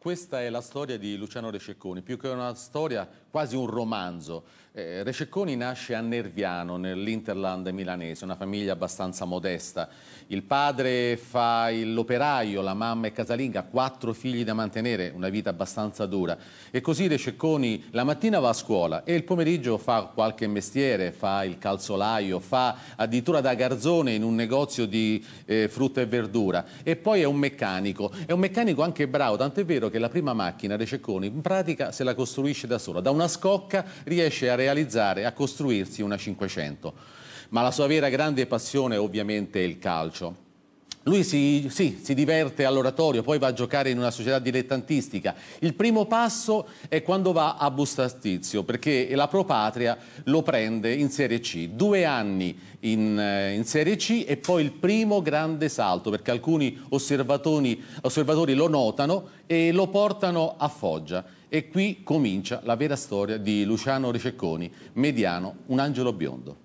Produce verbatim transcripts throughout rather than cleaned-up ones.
Questa è la storia di Luciano Rececconi, più che una storia, quasi un romanzo. Eh, Rececconi nasce a Nerviano, nell'Interland milanese, una famiglia abbastanza modesta. Il padre fa l'operaio, la mamma è casalinga, ha quattro figli da mantenere, una vita abbastanza dura. E così Rececconi la mattina va a scuola e il pomeriggio fa qualche mestiere, fa il calzolaio, fa addirittura da garzone in un negozio di eh, frutta e verdura. E poi è un meccanico, è un meccanico anche bravo, tant'è vero che la prima macchina Rececconi in pratica se la costruisce da sola, da una scocca riesce a realizzare, a costruirsi una cinquecento. Ma la sua vera grande passione ovviamente è il calcio. Lui si, sì, si diverte all'oratorio, poi va a giocare in una società dilettantistica. Il primo passo è quando va a Bustastizio, perché la Pro Patria lo prende in Serie C. Due anni in, in Serie C e poi il primo grande salto, perché alcuni osservatori, osservatori lo notano e lo portano a Foggia. E qui comincia la vera storia di Luciano Rececconi, mediano, un angelo biondo.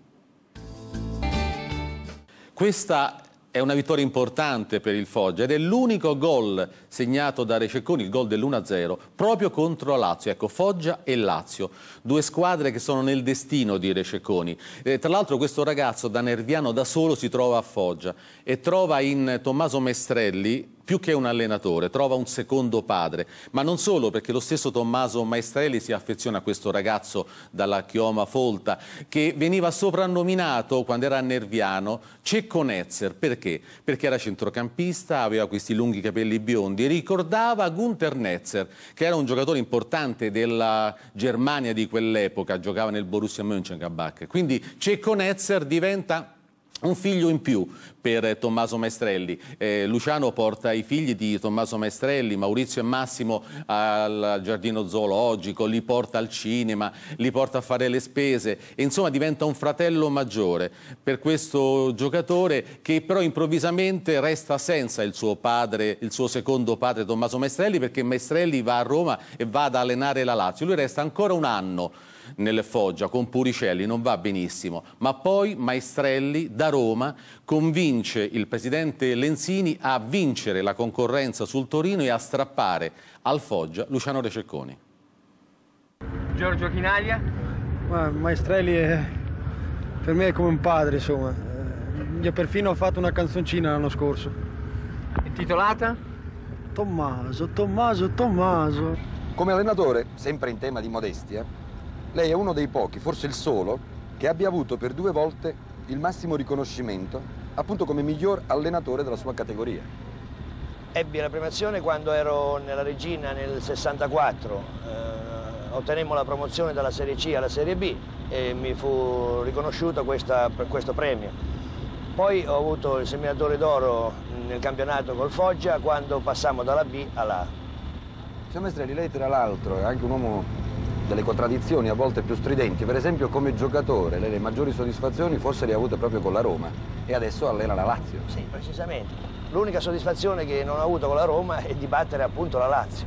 Questa è una vittoria importante per il Foggia ed è l'unico gol segnato da Rececconi, il gol dell'uno a zero, proprio contro Lazio. Ecco, Foggia e Lazio, due squadre che sono nel destino di Rececconi. Eh, tra l'altro questo ragazzo da Nerviano da solo si trova a Foggia e trova in Tommaso Maestrelli, più che un allenatore, trova un secondo padre, ma non solo, perché lo stesso Tommaso Maestrelli si affeziona a questo ragazzo dalla chioma folta che veniva soprannominato quando era a Nerviano Cecco Netzer. Perché? Perché era centrocampista, aveva questi lunghi capelli biondi e ricordava Günther Netzer, che era un giocatore importante della Germania di quell'epoca, giocava nel Borussia Mönchengladbach. Quindi Cecco Netzer diventa un figlio in più per Tommaso Maestrelli. Eh, Luciano porta i figli di Tommaso Maestrelli, Maurizio e Massimo, al giardino zoologico, li porta al cinema, li porta a fare le spese e insomma diventa un fratello maggiore per questo giocatore che però improvvisamente resta senza il suo padre, il suo secondo padre Tommaso Maestrelli, perché Maestrelli va a Roma e va ad allenare la Lazio. Lui resta ancora un anno nelle Foggia con Puricelli, non va benissimo, ma poi Maestrelli da Roma convince il presidente Lenzini a vincere la concorrenza sul Torino e a strappare al Foggia Luciano Rececconi. Giorgio Chinaglia? Ma Maestrelli è, per me è come un padre, insomma. Gli ho perfino fatto una canzoncina l'anno scorso. Intitolata? Tommaso, Tommaso, Tommaso. Come allenatore, sempre in tema di modestia, lei è uno dei pochi, forse il solo, che abbia avuto per due volte il massimo riconoscimento, appunto come miglior allenatore della sua categoria. Ebbi la premiazione quando ero nella Regina nel sessantaquattro, eh, ottenemmo la promozione dalla Serie C alla Serie B e mi fu riconosciuto questa, questo premio. Poi ho avuto il seminatore d'oro nel campionato col Foggia quando passammo dalla B alla A. Signor Maestrelli, lei tra l'altro è anche un uomo delle contraddizioni a volte più stridenti. Per esempio come giocatore lei le maggiori soddisfazioni forse le ha avute proprio con la Roma e adesso allena la Lazio. Sì, precisamente. L'unica soddisfazione che non ho avuto con la Roma è di battere appunto la Lazio.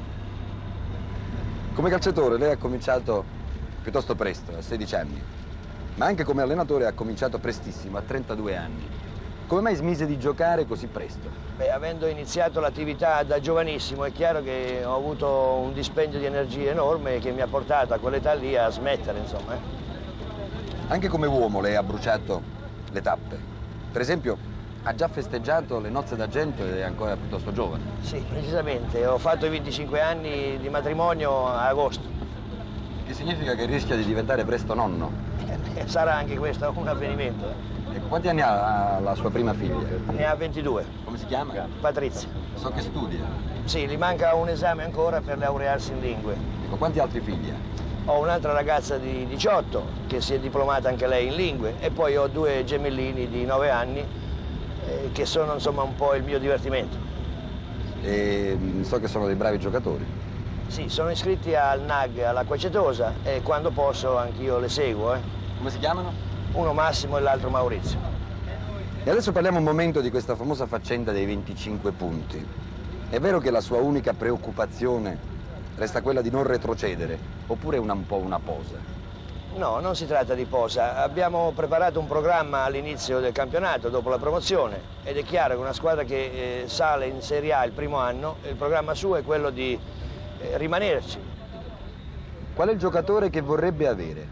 Come calciatore lei ha cominciato piuttosto presto, a sedici anni, ma anche come allenatore ha cominciato prestissimo, a trentadue anni. Come mai smise di giocare così presto? Beh, avendo iniziato l'attività da giovanissimo è chiaro che ho avuto un dispendio di energie enorme che mi ha portato a quell'età lì a smettere, insomma. Anche come uomo lei ha bruciato le tappe. Per esempio, ha già festeggiato le nozze d'argento ed è ancora piuttosto giovane. Sì, precisamente. Ho fatto i venticinque anni di matrimonio a agosto. Che significa che rischia di diventare presto nonno? Eh, sarà anche questo un avvenimento. E quanti anni ha la sua prima figlia? Ne ha ventidue. Come si chiama? Patrizia. So che studia. Sì, gli manca un esame ancora per laurearsi in lingue. Ecco, quanti altri figli ha? Ho un'altra ragazza di diciotto che si è diplomata anche lei in lingue e poi ho due gemellini di nove anni eh, che sono insomma un po' il mio divertimento. E so che sono dei bravi giocatori. Sì, sono iscritti al N A G, all'Acqua Acetosa e quando posso anch'io le seguo. Eh. Come si chiamano? Uno Massimo e l'altro Maurizio. E adesso parliamo un momento di questa famosa faccenda dei venticinque punti. È vero che la sua unica preoccupazione resta quella di non retrocedere, oppure è una, un po' una posa? No, non si tratta di posa. Abbiamo preparato un programma all'inizio del campionato, dopo la promozione, ed è chiaro che una squadra che eh, sale in Serie A il primo anno, il programma suo è quello di eh, rimanerci. Qual è il giocatore che vorrebbe avere?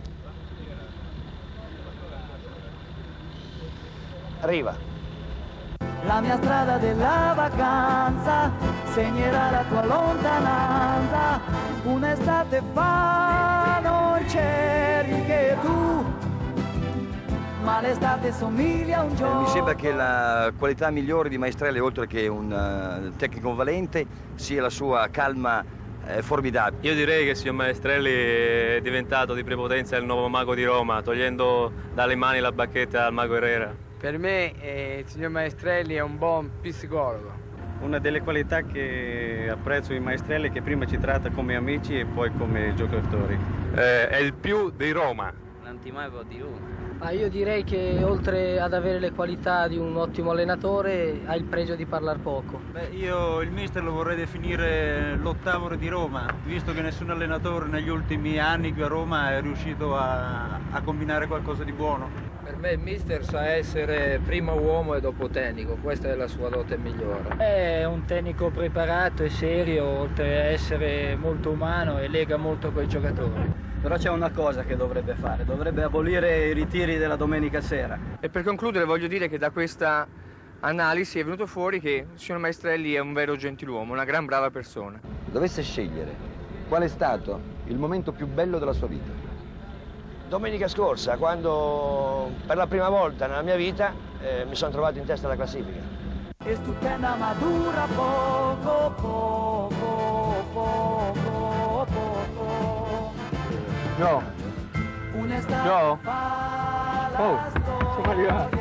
Riva. La mia strada della vacanza segnerà la tua lontananza, un'estate fa non c'eri che tu, ma l'estate somiglia a un gioco. Mi sembra che la qualità migliore di Maestrelli, oltre che un uh, tecnico valente, sia la sua calma eh, formidabile. Io direi che il signor Maestrelli è diventato di prepotenza il nuovo mago di Roma, togliendo dalle mani la bacchetta al mago Herrera. Per me eh, il signor Maestrelli è un buon psicologo. Una delle qualità che apprezzo in Maestrelli è che prima ci tratta come amici e poi come giocatori. Eh, è il più di Roma. L'antimago di Roma. Ah, io direi che oltre ad avere le qualità di un ottimo allenatore ha il pregio di parlare poco. Beh, io il mister lo vorrei definire l'ottavo re di Roma, visto che nessun allenatore negli ultimi anni qui a Roma è riuscito a, a combinare qualcosa di buono. Per me il mister sa essere prima uomo e dopo tecnico, questa è la sua dote migliore. È un tecnico preparato e serio, oltre a essere molto umano e lega molto con i giocatori. Però c'è una cosa che dovrebbe fare, dovrebbe abolire i ritiri della domenica sera. E per concludere voglio dire che da questa analisi è venuto fuori che il signor Maestrelli è un vero gentiluomo, una gran brava persona. Dovesse scegliere, qual è stato il momento più bello della sua vita? Domenica scorsa, quando per la prima volta nella mia vita eh, mi sono trovato in testa alla classifica. È stupenda ma dura poco, poco, poco, poco. No. Un'estate No. fa la Oh, siamo arrivati.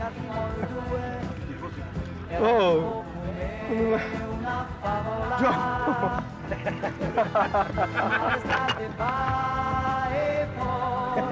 Oh. Una favola. Un'estate fa e poi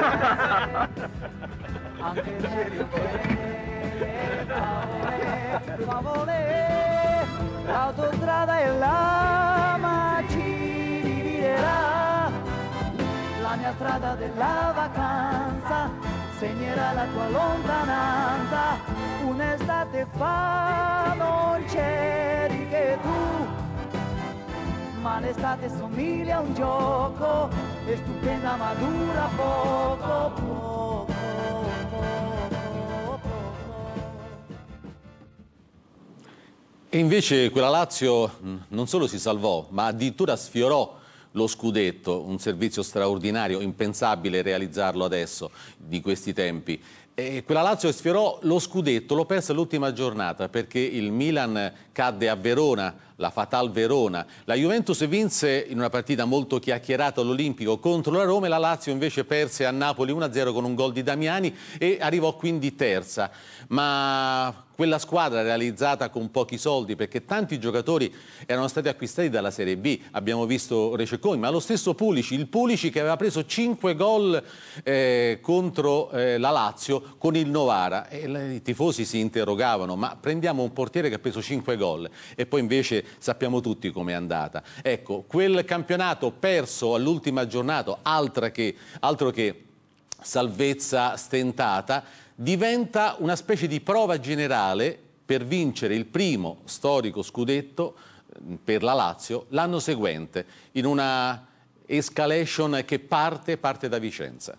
anche meglio che favole, favole, l'autostrada e la ci dividerà, la mia strada della vacanza segnerà la tua lontananza, un'estate fa non c'eri che tu, ma l'estate somiglia a un gioco, è stupenda ma dura poco, poco, poco, poco. E invece quella Lazio non solo si salvò, ma addirittura sfiorò lo scudetto, un servizio straordinario, impensabile realizzarlo adesso, di questi tempi. E quella Lazio sfiorò lo scudetto, lo perse all'ultima giornata perché il Milan cadde a Verona, la Fatal Verona. La Juventus vinse in una partita molto chiacchierata all'Olimpico contro la Roma e la Lazio invece perse a Napoli uno a zero con un gol di Damiani e arrivò quindi terza. Ma quella squadra realizzata con pochi soldi, perché tanti giocatori erano stati acquistati dalla Serie B, abbiamo visto Rececconi, ma lo stesso Pulici, il Pulici che aveva preso cinque gol eh, contro eh, la Lazio con il Novara, e i tifosi si interrogavano, ma prendiamo un portiere che ha preso cinque gol e poi invece sappiamo tutti com'è andata. Ecco, quel campionato perso all'ultima giornata, altro che, altro che salvezza stentata, diventa una specie di prova generale per vincere il primo storico scudetto per la Lazio l'anno seguente, in una escalation che parte, parte da Vicenza.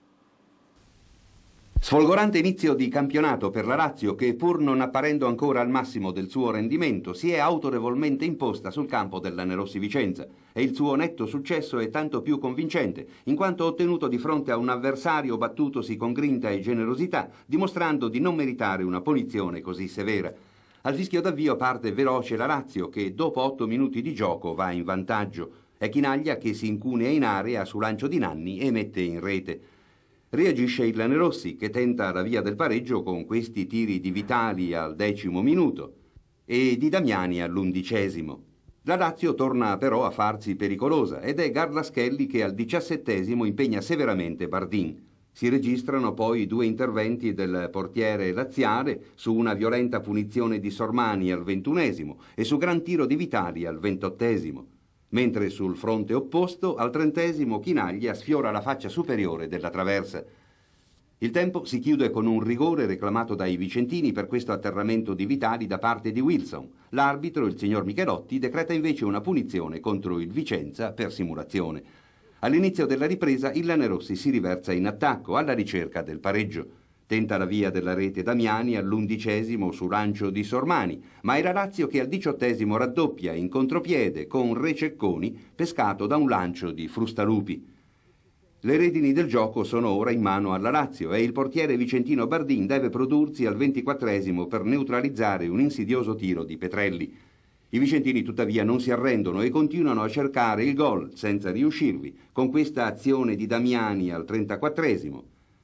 Sfolgorante inizio di campionato per la Lazio che, pur non apparendo ancora al massimo del suo rendimento, si è autorevolmente imposta sul campo del Lanerossi Vicenza e il suo netto successo è tanto più convincente in quanto ottenuto di fronte a un avversario battutosi con grinta e generosità, dimostrando di non meritare una punizione così severa. Al fischio d'avvio parte veloce la Lazio che dopo otto minuti di gioco va in vantaggio. È Chinaglia che si incunea in area su lancio di Nanni e mette in rete. Reagisce il Lanerossi che tenta la via del pareggio con questi tiri di Vitali al decimo minuto e di Damiani all'undicesimo. La Lazio torna però a farsi pericolosa ed è Garlaschelli che al diciassettesimo impegna severamente Bardin. Si registrano poi due interventi del portiere laziale su una violenta punizione di Sormani al ventunesimo e su gran tiro di Vitali al ventottesimo. mentre sul fronte opposto, al trentesimo, Chinaglia sfiora la faccia superiore della traversa. Il tempo si chiude con un rigore reclamato dai vicentini per questo atterramento di Vitali da parte di Wilson. L'arbitro, il signor Michelotti, decreta invece una punizione contro il Vicenza per simulazione. All'inizio della ripresa il Lanerossi si riversa in attacco alla ricerca del pareggio. Tenta la via della rete Damiani all'undicesimo su lancio di Sormani, ma è la Lazio che al diciottesimo raddoppia in contropiede con Rececconi, pescato da un lancio di Frustalupi. Le redini del gioco sono ora in mano alla Lazio e il portiere vicentino Bardin deve prodursi al ventiquattresimo per neutralizzare un insidioso tiro di Petrelli. I vicentini tuttavia non si arrendono e continuano a cercare il gol senza riuscirvi con questa azione di Damiani al trentaquattresimo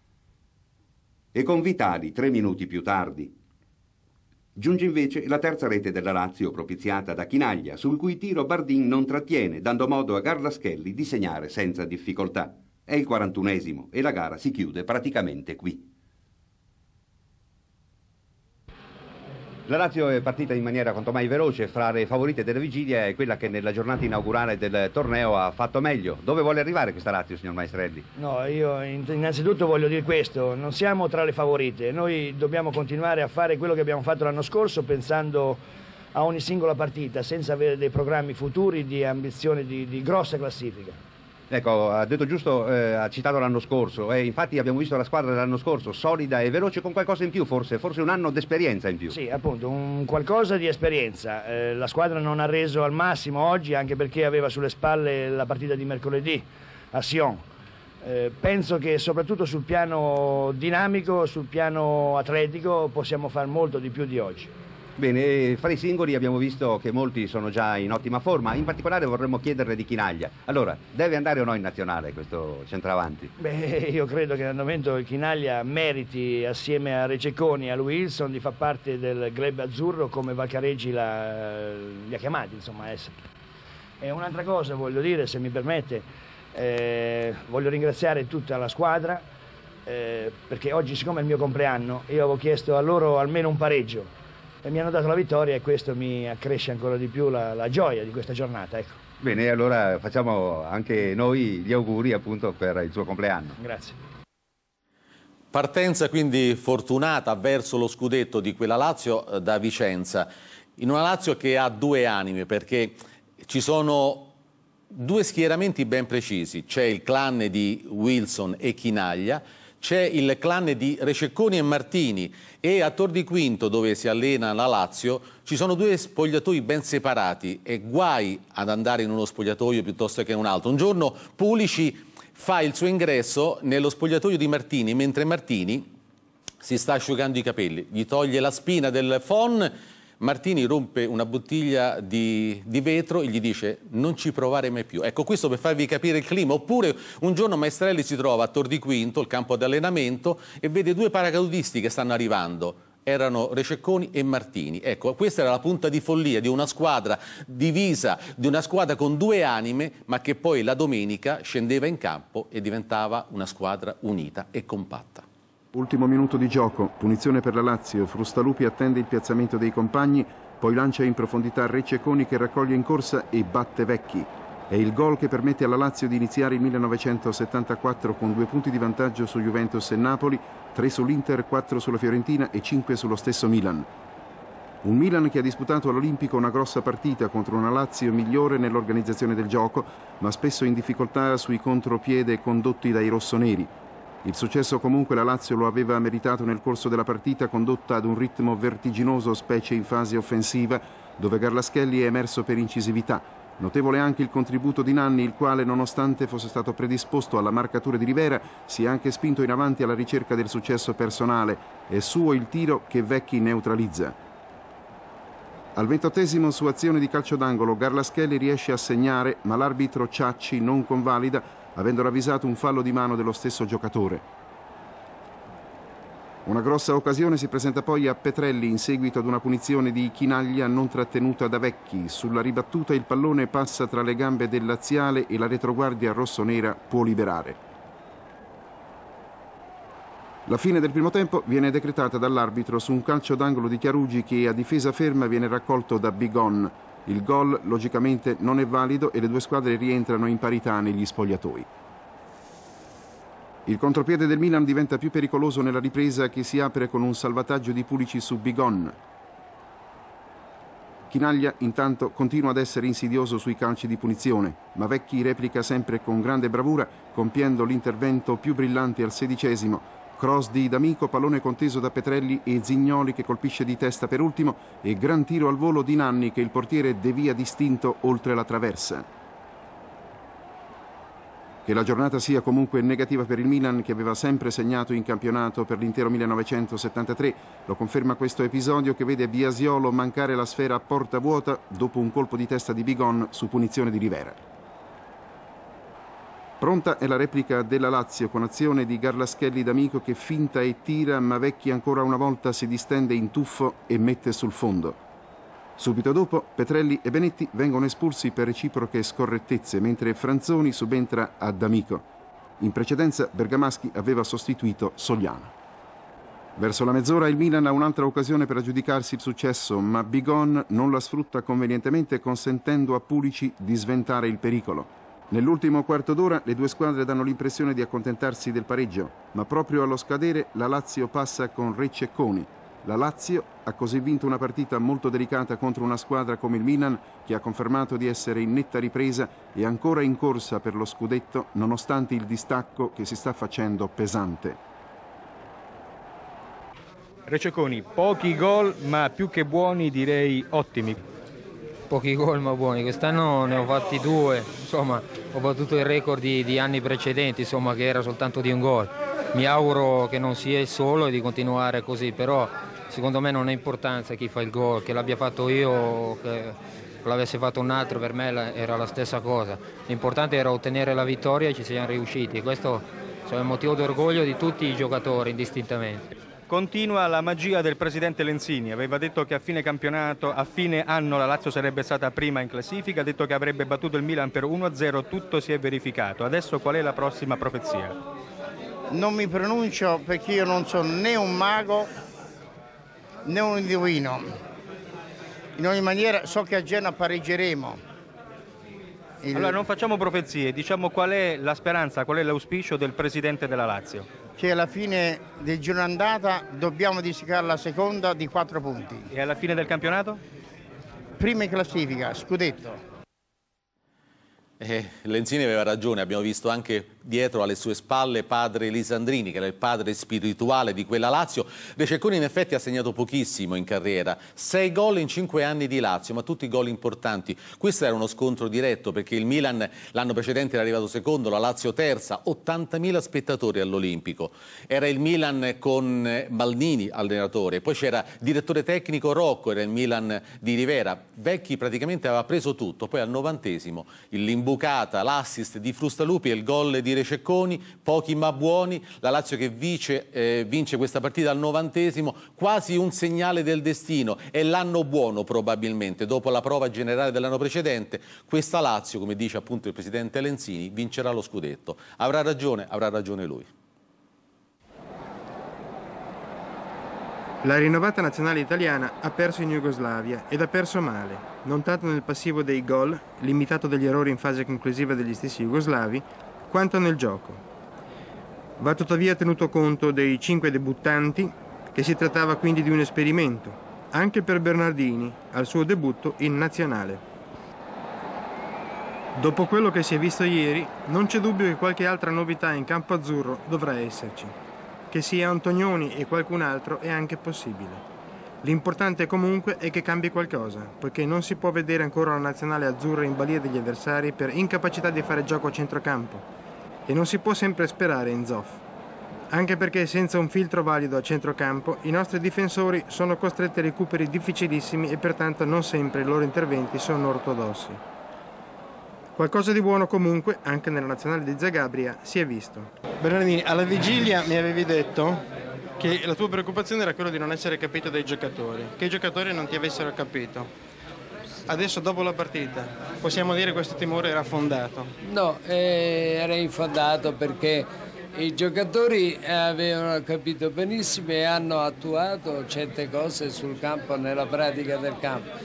e con Vitali tre minuti più tardi. Giunge invece la terza rete della Lazio propiziata da Chinaglia, sul cui tiro Bardin non trattiene, dando modo a Garlaschelli di segnare senza difficoltà. È il quarantunesimo e la gara si chiude praticamente qui. La Lazio è partita in maniera quanto mai veloce, fra le favorite della vigilia è quella che nella giornata inaugurale del torneo ha fatto meglio. Dove vuole arrivare questa Lazio, signor Maestrelli? No, io innanzitutto voglio dire questo, non siamo tra le favorite, noi dobbiamo continuare a fare quello che abbiamo fatto l'anno scorso pensando a ogni singola partita, senza avere dei programmi futuri di ambizione di, di grossa classifica. Ecco, ha detto giusto, eh, ha citato l'anno scorso e infatti abbiamo visto la squadra dell'anno scorso solida e veloce con qualcosa in più, forse, forse un anno d'esperienza in più. Sì, appunto, un qualcosa di esperienza. Eh, la squadra non ha reso al massimo oggi anche perché aveva sulle spalle la partita di mercoledì a Sion. Eh, penso che soprattutto sul piano dinamico, sul piano atletico possiamo fare molto di più di oggi. Bene, fra i singoli abbiamo visto che molti sono già in ottima forma, in particolare vorremmo chiederle di Chinaglia. Allora, deve andare o no in nazionale questo centravanti? Beh, io credo che al momento il Chinaglia meriti, assieme a Rececconi e a Wilson, di far parte del club azzurro come Valcareggi la, li ha chiamati, insomma, a essere. E un'altra cosa voglio dire, se mi permette, eh, voglio ringraziare tutta la squadra, eh, perché oggi, siccome è il mio compleanno, io avevo chiesto a loro almeno un pareggio, e mi hanno dato la vittoria e questo mi accresce ancora di più la, la gioia di questa giornata. Ecco. Bene, allora facciamo anche noi gli auguri appunto per il suo compleanno. Grazie. Partenza quindi fortunata verso lo scudetto di quella Lazio eh, da Vicenza, in una Lazio che ha due anime perché ci sono due schieramenti ben precisi, c'è il clan di Wilson e Chinaglia, c'è il clan di Rececconi e Martini e a Tor di Quinto, dove si allena la Lazio, ci sono due spogliatoi ben separati e guai ad andare in uno spogliatoio piuttosto che in un altro. Un giorno Pulici fa il suo ingresso nello spogliatoio di Martini, mentre Martini si sta asciugando i capelli, gli toglie la spina del phon, Martini rompe una bottiglia di, di vetro e gli dice non ci provare mai più. Ecco, questo per farvi capire il clima. Oppure un giorno Maestrelli si trova a Tor di Quinto, il campo di allenamento, e vede due paracadutisti che stanno arrivando. Erano Rececconi e Martini. Ecco, questa era la punta di follia di una squadra divisa, di una squadra con due anime, ma che poi la domenica scendeva in campo e diventava una squadra unita e compatta. Ultimo minuto di gioco, punizione per la Lazio, Frustalupi attende il piazzamento dei compagni, poi lancia in profondità Rececconi che raccoglie in corsa e batte Vecchi. È il gol che permette alla Lazio di iniziare il millenovecentosettantaquattro con due punti di vantaggio su Juventus e Napoli, tre sull'Inter, quattro sulla Fiorentina e cinque sullo stesso Milan. Un Milan che ha disputato all'Olimpico una grossa partita contro una Lazio migliore nell'organizzazione del gioco, ma spesso in difficoltà sui contropiede condotti dai rossoneri. Il successo comunque la Lazio lo aveva meritato nel corso della partita, condotta ad un ritmo vertiginoso, specie in fase offensiva, dove Garlaschelli è emerso per incisività. Notevole anche il contributo di Nanni, il quale, nonostante fosse stato predisposto alla marcatura di Rivera, si è anche spinto in avanti alla ricerca del successo personale. È suo il tiro che Vecchi neutralizza. Al ventottesimo, su azione di calcio d'angolo, Garlaschelli riesce a segnare, ma l'arbitro Ciacci non convalida, avendo ravvisato un fallo di mano dello stesso giocatore. Una grossa occasione si presenta poi a Petrelli in seguito ad una punizione di Chinaglia non trattenuta da Vecchi. Sulla ribattuta il pallone passa tra le gambe del laziale e la retroguardia rossonera può liberare. La fine del primo tempo viene decretata dall'arbitro su un calcio d'angolo di Chiarugi che a difesa ferma viene raccolto da Bigon. Il gol logicamente non è valido e le due squadre rientrano in parità negli spogliatoi. Il contropiede del Milan diventa più pericoloso nella ripresa, che si apre con un salvataggio di Pulici su Bigon. Chinaglia intanto continua ad essere insidioso sui calci di punizione, ma Vecchi replica sempre con grande bravura, compiendo l'intervento più brillante al sedicesimo. Cross di D'Amico, pallone conteso da Petrelli e Zignoli che colpisce di testa per ultimo, e gran tiro al volo di Nanni che il portiere devia distinto oltre la traversa. Che la giornata sia comunque negativa per il Milan, che aveva sempre segnato in campionato per l'intero millenovecentosettantatré, lo conferma questo episodio che vede Biasiolo mancare la sfera a porta vuota dopo un colpo di testa di Bigon su punizione di Rivera. Pronta è la replica della Lazio con azione di Garlaschelli D'Amico che finta e tira, ma Vecchi ancora una volta si distende in tuffo e mette sul fondo. Subito dopo Petrelli e Benetti vengono espulsi per reciproche scorrettezze, mentre Franzoni subentra a D'Amico. In precedenza Bergamaschi aveva sostituito Sogliano. Verso la mezz'ora il Milan ha un'altra occasione per aggiudicarsi il successo, ma Bigon non la sfrutta convenientemente, consentendo a Pulici di sventare il pericolo. Nell'ultimo quarto d'ora le due squadre danno l'impressione di accontentarsi del pareggio, ma proprio allo scadere la Lazio passa con Reccecconi. La Lazio ha così vinto una partita molto delicata contro una squadra come il Milan, che ha confermato di essere in netta ripresa e ancora in corsa per lo scudetto, nonostante il distacco che si sta facendo pesante. Reccecconi, pochi gol ma più che buoni, direi ottimi. Pochi gol ma buoni, quest'anno ne ho fatti due, insomma ho battuto il record di, di anni precedenti, insomma, che era soltanto di un gol. Mi auguro che non sia il solo e di continuare così, però secondo me non ha importanza chi fa il gol, che l'abbia fatto io o che l'avesse fatto un altro, per me era la stessa cosa. L'importante era ottenere la vittoria e ci siamo riusciti, e questo è un motivo d'orgoglio di tutti i giocatori indistintamente. Continua la magia del presidente Lenzini, aveva detto che a fine campionato, a fine anno la Lazio sarebbe stata prima in classifica, ha detto che avrebbe battuto il Milan per uno a zero, tutto si è verificato. Adesso qual è la prossima profezia? Non mi pronuncio perché io non sono né un mago né un indovino. In ogni maniera so che a Genova pareggeremo. Il... Allora non facciamo profezie, diciamo qual è la speranza, qual è l'auspicio del presidente della Lazio? Che alla fine del giorno andata dobbiamo districare la seconda di quattro punti. E alla fine del campionato? Prima in classifica, scudetto. Eh, Lenzini aveva ragione, abbiamo visto anche dietro alle sue spalle padre Lisandrini, che era il padre spirituale di quella Lazio. Reccecconi in effetti ha segnato pochissimo in carriera, sei gol in cinque anni di Lazio, ma tutti gol importanti. Questo era uno scontro diretto, perché il Milan l'anno precedente era arrivato secondo, la Lazio terza, ottantamila spettatori all'Olimpico. Era il Milan con Maldini allenatore, poi c'era direttore tecnico Rocco, era il Milan di Rivera. Vecchi praticamente aveva preso tutto, poi al novantesimo l'imbucata, l'assist di Frustalupi e il gol di Reccecconi, pochi ma buoni. La Lazio che vince, eh, vince questa partita al novantesimo, quasi un segnale del destino. È l'anno buono probabilmente, dopo la prova generale dell'anno precedente. Questa Lazio, come dice appunto il presidente Lenzini, vincerà lo scudetto. Avrà ragione, avrà ragione lui. La rinnovata nazionale italiana ha perso in Jugoslavia ed ha perso male, non tanto nel passivo dei gol, limitato dagli errori in fase conclusiva degli stessi jugoslavi, quanto nel gioco. Va tuttavia tenuto conto dei cinque debuttanti, che si trattava quindi di un esperimento, anche per Bernardini, al suo debutto in nazionale. Dopo quello che si è visto ieri, non c'è dubbio che qualche altra novità in campo azzurro dovrà esserci. Che sia Antonioni e qualcun altro è anche possibile. L'importante comunque è che cambi qualcosa, poiché non si può vedere ancora una nazionale azzurra in balia degli avversari per incapacità di fare gioco a centrocampo. E non si può sempre sperare in Zoff. Anche perché senza un filtro valido a centrocampo i nostri difensori sono costretti a recuperi difficilissimi e pertanto non sempre i loro interventi sono ortodossi. Qualcosa di buono comunque, anche nella nazionale di Zagabria, si è visto. Bernardini, alla vigilia mi avevi detto che la tua preoccupazione era quella di non essere capito dai giocatori, che i giocatori non ti avessero capito. Adesso, dopo la partita, possiamo dire che questo timore era fondato? No, eh, era infondato perché i giocatori avevano capito benissimo e hanno attuato certe cose sul campo, nella pratica del campo.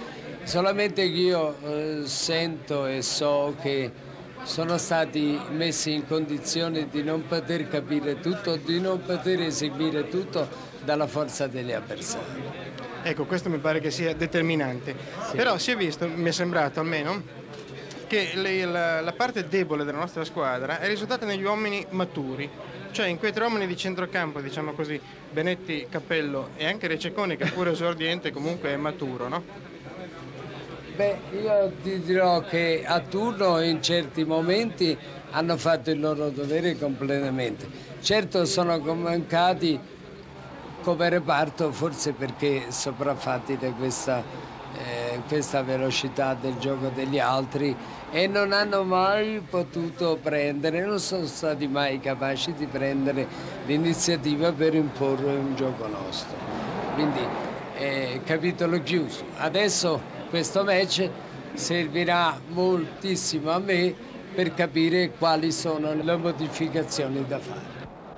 solamente che io eh, sento e so che sono stati messi in condizione di non poter capire tutto, di non poter eseguire tutto dalla forza degli avversari. Ecco, questo mi pare che sia determinante. Sì. Però si è visto, mi è sembrato almeno, che le, la, la parte debole della nostra squadra è risultata negli uomini maturi, cioè in quei tre uomini di centrocampo, diciamo così, Benetti, Cappello e anche Rececconi, che pure esordiente comunque è maturo, no? Beh, io ti dirò che a turno in certi momenti hanno fatto il loro dovere completamente. Certo sono mancati come reparto, forse perché sopraffatti da questa, eh, questa velocità del gioco degli altri, e non hanno mai potuto prendere, non sono stati mai capaci di prendere l'iniziativa per imporre un gioco nostro. Quindi eh, capitolo chiuso. Adesso questo match servirà moltissimo a me per capire quali sono le modificazioni da fare.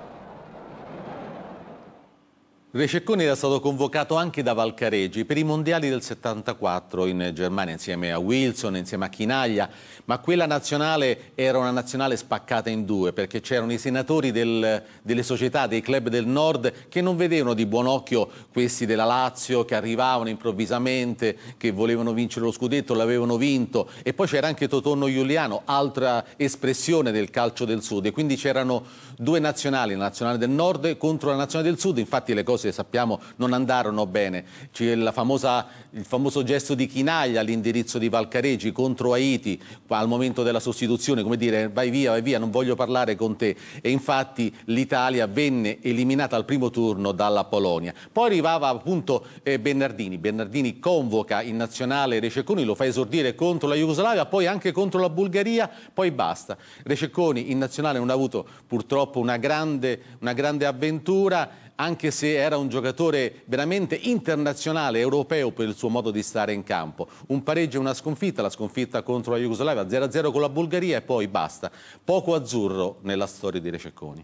Rececconi era stato convocato anche da Valcareggi per i mondiali del settantaquattro in Germania insieme a Wilson, insieme a Chinaglia, ma quella nazionale era una nazionale spaccata in due perché c'erano i senatori del, delle società, dei club del nord che non vedevano di buon occhio questi della Lazio che arrivavano improvvisamente, che volevano vincere lo scudetto, l'avevano vinto, e poi c'era anche Totonno Giuliano, altra espressione del calcio del sud, e quindi c'erano due nazionali, la nazionale del nord contro la nazionale del sud. Infatti le cose, sappiamo, non andarono bene. C'è la famosa, il famoso gesto di Chinaglia all'indirizzo di Valcareggi contro Haiti al momento della sostituzione, come dire vai via, vai via, non voglio parlare con te, e infatti l'Italia venne eliminata al primo turno dalla Polonia. Poi arrivava appunto eh, Bernardini, Bernardini convoca in nazionale Rececconi, lo fa esordire contro la Jugoslavia, poi anche contro la Bulgaria, poi basta. Rececconi in nazionale non ha avuto purtroppo una grande, una grande avventura, anche se era un giocatore veramente internazionale, europeo per il suo modo di stare in campo. Un pareggio e una sconfitta, la sconfitta contro la Jugoslavia, zero a zero con la Bulgaria e poi basta. Poco azzurro nella storia di Rececconi.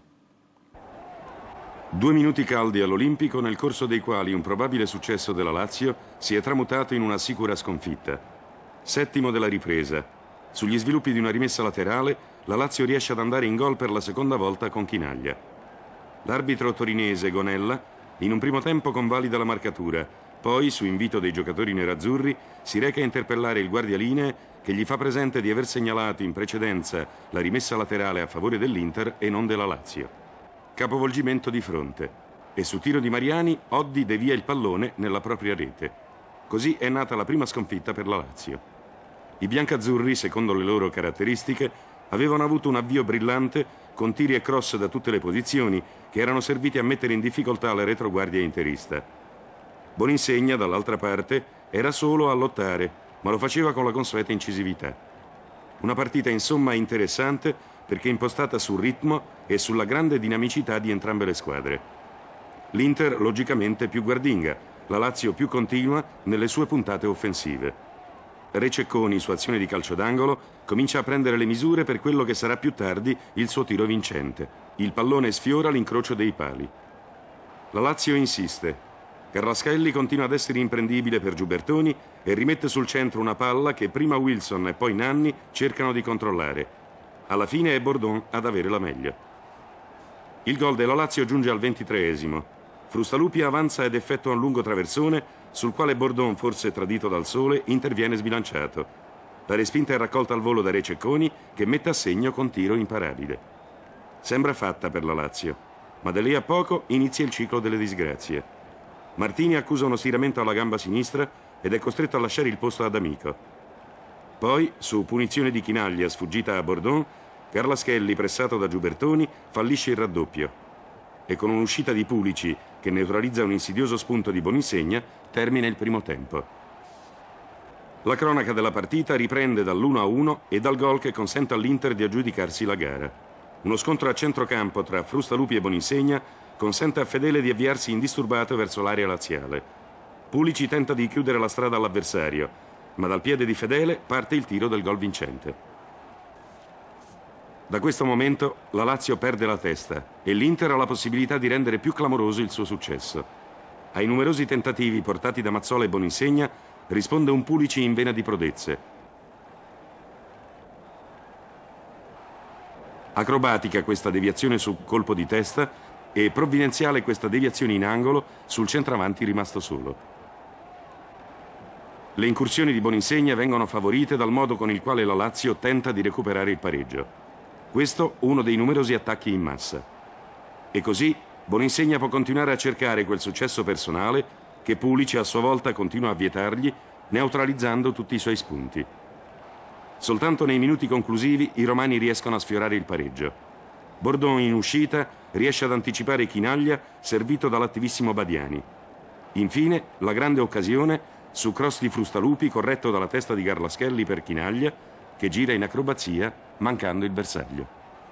Due minuti caldi all'Olimpico, nel corso dei quali un probabile successo della Lazio si è tramutato in una sicura sconfitta. Settimo della ripresa. Sugli sviluppi di una rimessa laterale, la Lazio riesce ad andare in gol per la seconda volta con Chinaglia. L'arbitro torinese Gonella in un primo tempo convalida la marcatura, poi su invito dei giocatori nerazzurri si reca a interpellare il guardialinee che gli fa presente di aver segnalato in precedenza la rimessa laterale a favore dell'Inter e non della Lazio. Capovolgimento di fronte e su tiro di Mariani Oddi devia il pallone nella propria rete. Così è nata la prima sconfitta per la Lazio. I biancazzurri, secondo le loro caratteristiche, avevano avuto un avvio brillante con tiri e cross da tutte le posizioni che erano serviti a mettere in difficoltà la retroguardia interista. Boninsegna, dall'altra parte, era solo a lottare, ma lo faceva con la consueta incisività. Una partita insomma interessante perché impostata sul ritmo e sulla grande dinamicità di entrambe le squadre. L'Inter logicamente più guardinga, la Lazio più continua nelle sue puntate offensive. Rececconi, su azione di calcio d'angolo, comincia a prendere le misure per quello che sarà più tardi il suo tiro vincente. Il pallone sfiora l'incrocio dei pali. La Lazio insiste. Carrascaelli continua ad essere imprendibile per Giubertoni e rimette sul centro una palla che prima Wilson e poi Nanni cercano di controllare. Alla fine è Bordon ad avere la meglio. Il gol della Lazio giunge al ventitreesimo. Frustalupi avanza ed effettua un lungo traversone sul quale Bordon, forse tradito dal sole, interviene sbilanciato. La respinta è raccolta al volo da Rececconi che mette a segno con tiro imparabile. Sembra fatta per la Lazio, ma da lì a poco inizia il ciclo delle disgrazie. Martini accusa uno stiramento alla gamba sinistra ed è costretto a lasciare il posto ad Amico. Poi, su punizione di Chinaglia sfuggita a Bordon, Carlaschelli, pressato da Giubertoni, fallisce il raddoppio. E con un'uscita di Pulici, che neutralizza un insidioso spunto di Boninsegna, termina il primo tempo. La cronaca della partita riprende dall'uno a uno e dal gol che consente all'Inter di aggiudicarsi la gara. Uno scontro a centrocampo tra Frustalupi e Boninsegna consente a Fedele di avviarsi indisturbato verso l'area laziale. Pulici tenta di chiudere la strada all'avversario, ma dal piede di Fedele parte il tiro del gol vincente. Da questo momento la Lazio perde la testa e l'Inter ha la possibilità di rendere più clamoroso il suo successo. Ai numerosi tentativi portati da Mazzola e Boninsegna, risponde un Pulici in vena di prodezze. Acrobatica questa deviazione sul colpo di testa e provvidenziale questa deviazione in angolo sul centravanti rimasto solo. Le incursioni di Boninsegna vengono favorite dal modo con il quale la Lazio tenta di recuperare il pareggio. Questo uno dei numerosi attacchi in massa. E così Boninsegna può continuare a cercare quel successo personale che Pulici a sua volta continua a vietargli, neutralizzando tutti i suoi spunti. Soltanto nei minuti conclusivi i romani riescono a sfiorare il pareggio. Bordon in uscita riesce ad anticipare Chinaglia, servito dall'attivissimo Badiani. Infine, la grande occasione su cross di Frustalupi corretto dalla testa di Garlaschelli per Chinaglia, che gira in acrobazia mancando il bersaglio.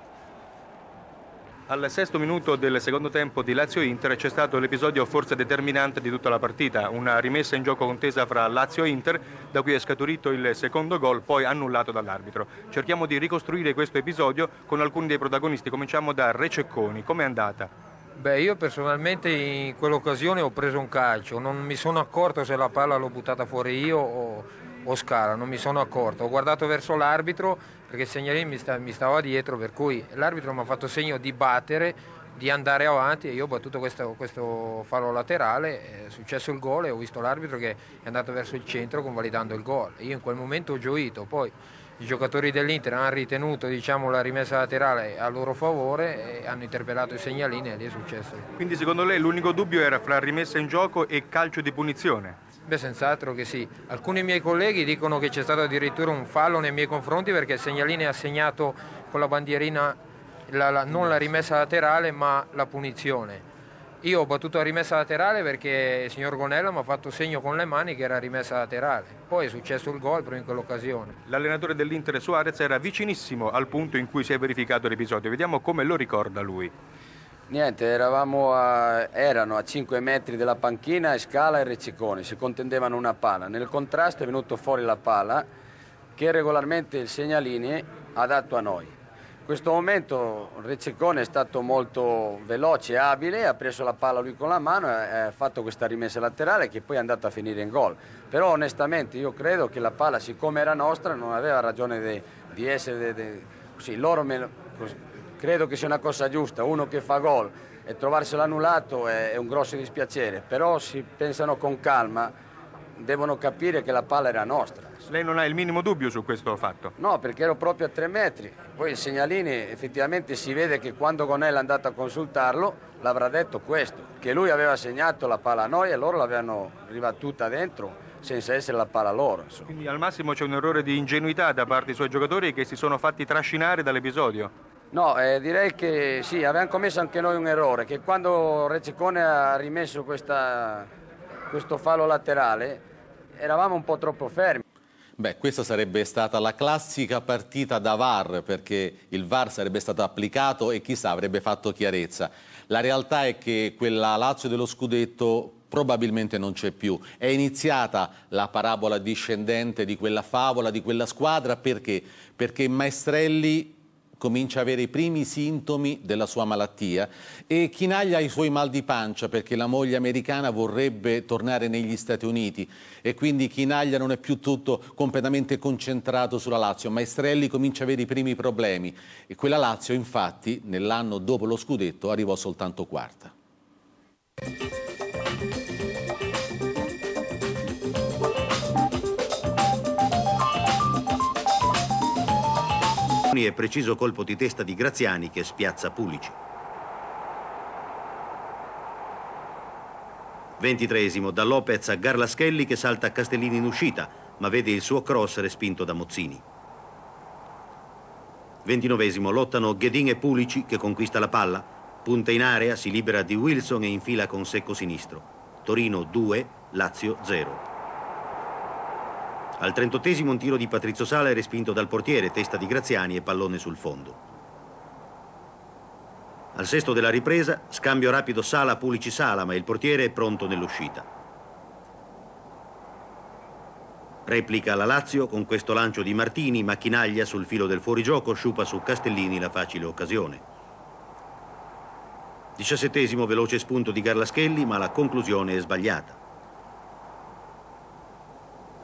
Al sesto minuto del secondo tempo di Lazio-Inter c'è stato l'episodio forse determinante di tutta la partita, una rimessa in gioco contesa fra Lazio e Inter, da cui è scaturito il secondo gol, poi annullato dall'arbitro. Cerchiamo di ricostruire questo episodio con alcuni dei protagonisti. Cominciamo da Rececconi. Com'è andata? Beh, io personalmente in quell'occasione ho preso un calcio, non mi sono accorto se la palla l'ho buttata fuori io o, o Scala, non mi sono accorto. Ho guardato verso l'arbitro perché il segnalino mi, sta, mi stava dietro, per cui l'arbitro mi ha fatto segno di battere, di andare avanti e io ho battuto questo, questo fallo laterale, è successo il gol e ho visto l'arbitro che è andato verso il centro convalidando il gol. Io in quel momento ho gioito, poi i giocatori dell'Inter hanno ritenuto, diciamo, la rimessa laterale a loro favore e hanno interpellato i segnalini e lì è successo. Quindi secondo lei l'unico dubbio era fra rimessa in gioco e calcio di punizione? Beh, senz'altro che sì. Alcuni miei colleghi dicono che c'è stato addirittura un fallo nei miei confronti perché il segnalini ha segnato con la bandierina la, la, non la rimessa laterale ma la punizione. Io ho battuto la rimessa laterale perché il signor Gonella mi ha fatto segno con le mani che era rimessa laterale. Poi è successo il gol proprio in quell'occasione. L'allenatore dell'Inter Suarez era vicinissimo al punto in cui si è verificato l'episodio. Vediamo come lo ricorda lui. Niente, eravamo a, erano a cinque metri dalla panchina e Scala e Rececconi, si contendevano una palla. Nel contrasto è venuto fuori la palla che regolarmente il segnalini ha dato a noi. In questo momento Rececconi è stato molto veloce e abile, ha preso la palla lui con la mano e ha fatto questa rimessa laterale che poi è andata a finire in gol. Però onestamente io credo che la palla, siccome era nostra, non aveva ragione di, di essere... De, de, così, loro me, così, credo che sia una cosa giusta, uno che fa gol e trovarselo annullato è, è un grosso dispiacere, però si pensano con calma, devono capire che la palla era nostra. Lei non ha il minimo dubbio su questo fatto? No, perché ero proprio a tre metri. Poi il segnalini effettivamente si vede che quando Gonella è andato a consultarlo l'avrà detto questo, che lui aveva segnato la palla a noi e loro l'avevano ribattuta dentro senza essere la palla loro. Insomma. Quindi al massimo c'è un errore di ingenuità da parte dei suoi giocatori che si sono fatti trascinare dall'episodio? No, eh, direi che sì, avevamo commesso anche noi un errore, che quando Rececconi ha rimesso questa, questo fallo laterale eravamo un po' troppo fermi. Beh, questa sarebbe stata la classica partita da V A R, perché il V A R sarebbe stato applicato e chissà avrebbe fatto chiarezza. La realtà è che quella Lazio dello scudetto probabilmente non c'è più. È iniziata la parabola discendente di quella favola, di quella squadra, perché? Perché Maestrelli comincia a avere i primi sintomi della sua malattia e Chinaglia ha i suoi mal di pancia perché la moglie americana vorrebbe tornare negli Stati Uniti e quindi Chinaglia non è più tutto completamente concentrato sulla Lazio. Maestrelli comincia a avere i primi problemi e quella Lazio infatti nell'anno dopo lo scudetto arrivò soltanto quarta. E preciso colpo di testa di Graziani che spiazza Pulici. ventitreesimo da Lopez a Garlaschelli che salta a Castellini in uscita, ma vede il suo cross respinto da Mozzini. ventinovesimo lottano Ghedin e Pulici che conquista la palla, punta in area, si libera di Wilson e infila con secco sinistro. Torino due, Lazio zero. Al trentottesimo un tiro di Patrizio Sala è respinto dal portiere, testa di Graziani e pallone sul fondo. Al sesto della ripresa, scambio rapido Sala-Pulici-Sala, ma il portiere è pronto nell'uscita. Replica la Lazio con questo lancio di Martini, ma Chinaglia sul filo del fuorigioco sciupa su Castellini la facile occasione. diciassettesimo veloce spunto di Garlaschelli, ma la conclusione è sbagliata.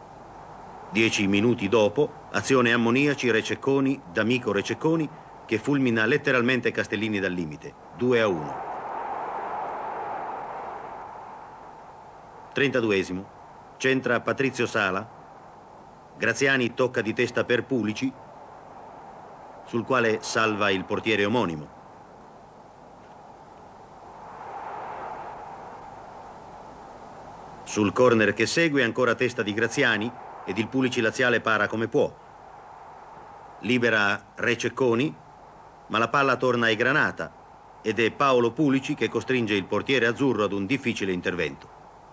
Dieci minuti dopo, azione Ammoniaci Rececconi, D'Amico Rececconi, che fulmina letteralmente Castellini dal limite, due a uno. trentaduesimo, centra Patrizio Sala, Graziani tocca di testa per Pulici, sul quale salva il portiere omonimo. Sul corner che segue ancora testa di Graziani ed il Pulici laziale para come può. Libera Rececconi, ma la palla torna ai Granata ed è Paolo Pulici che costringe il portiere azzurro ad un difficile intervento.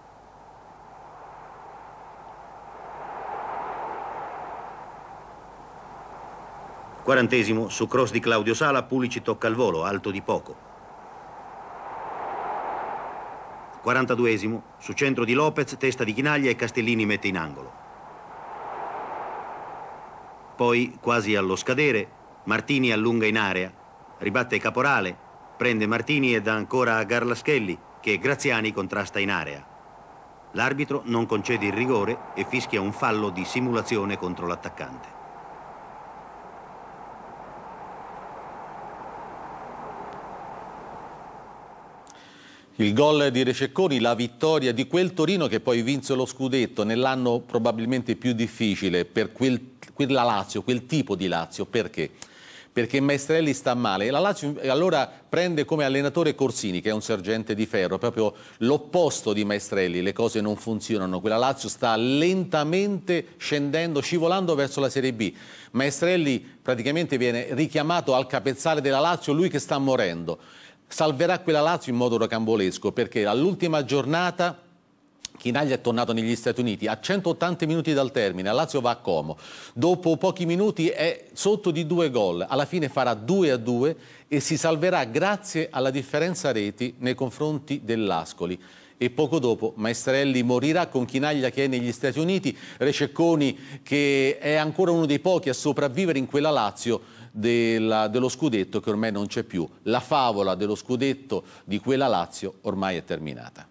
Quarantesimo, su cross di Claudio Sala, Pulici tocca al volo, alto di poco. quarantaduesimo, su centro di Lopez, testa di Chinaglia e Castellini mette in angolo. Poi, quasi allo scadere, Martini allunga in area, ribatte Caporale, prende Martini e dà ancora a Garlaschelli, che Graziani contrasta in area. L'arbitro non concede il rigore e fischia un fallo di simulazione contro l'attaccante. Il gol di Rececconi, la vittoria di quel Torino che poi vinse lo scudetto nell'anno probabilmente più difficile per quel, quella Lazio, quel tipo di Lazio. Perché? Perché Maestrelli sta male e la Lazio allora prende come allenatore Corsini, che è un sergente di ferro, proprio l'opposto di Maestrelli. Le cose non funzionano, quella Lazio sta lentamente scendendo, scivolando verso la Serie B. Maestrelli praticamente viene richiamato al capezzale della Lazio, lui che sta morendo. Salverà quella Lazio in modo rocambolesco, perché all'ultima giornata Chinaglia è tornato negli Stati Uniti a centottanta minuti dal termine, la Lazio va a Como, dopo pochi minuti è sotto di due gol, alla fine farà due a due e si salverà grazie alla differenza reti nei confronti dell'Ascoli. E poco dopo Maestrelli morirà con Chinaglia che è negli Stati Uniti, Rececconi che è ancora uno dei pochi a sopravvivere in quella Lazio della, dello scudetto che ormai non c'è più. La favola dello scudetto di quella Lazio ormai è terminata.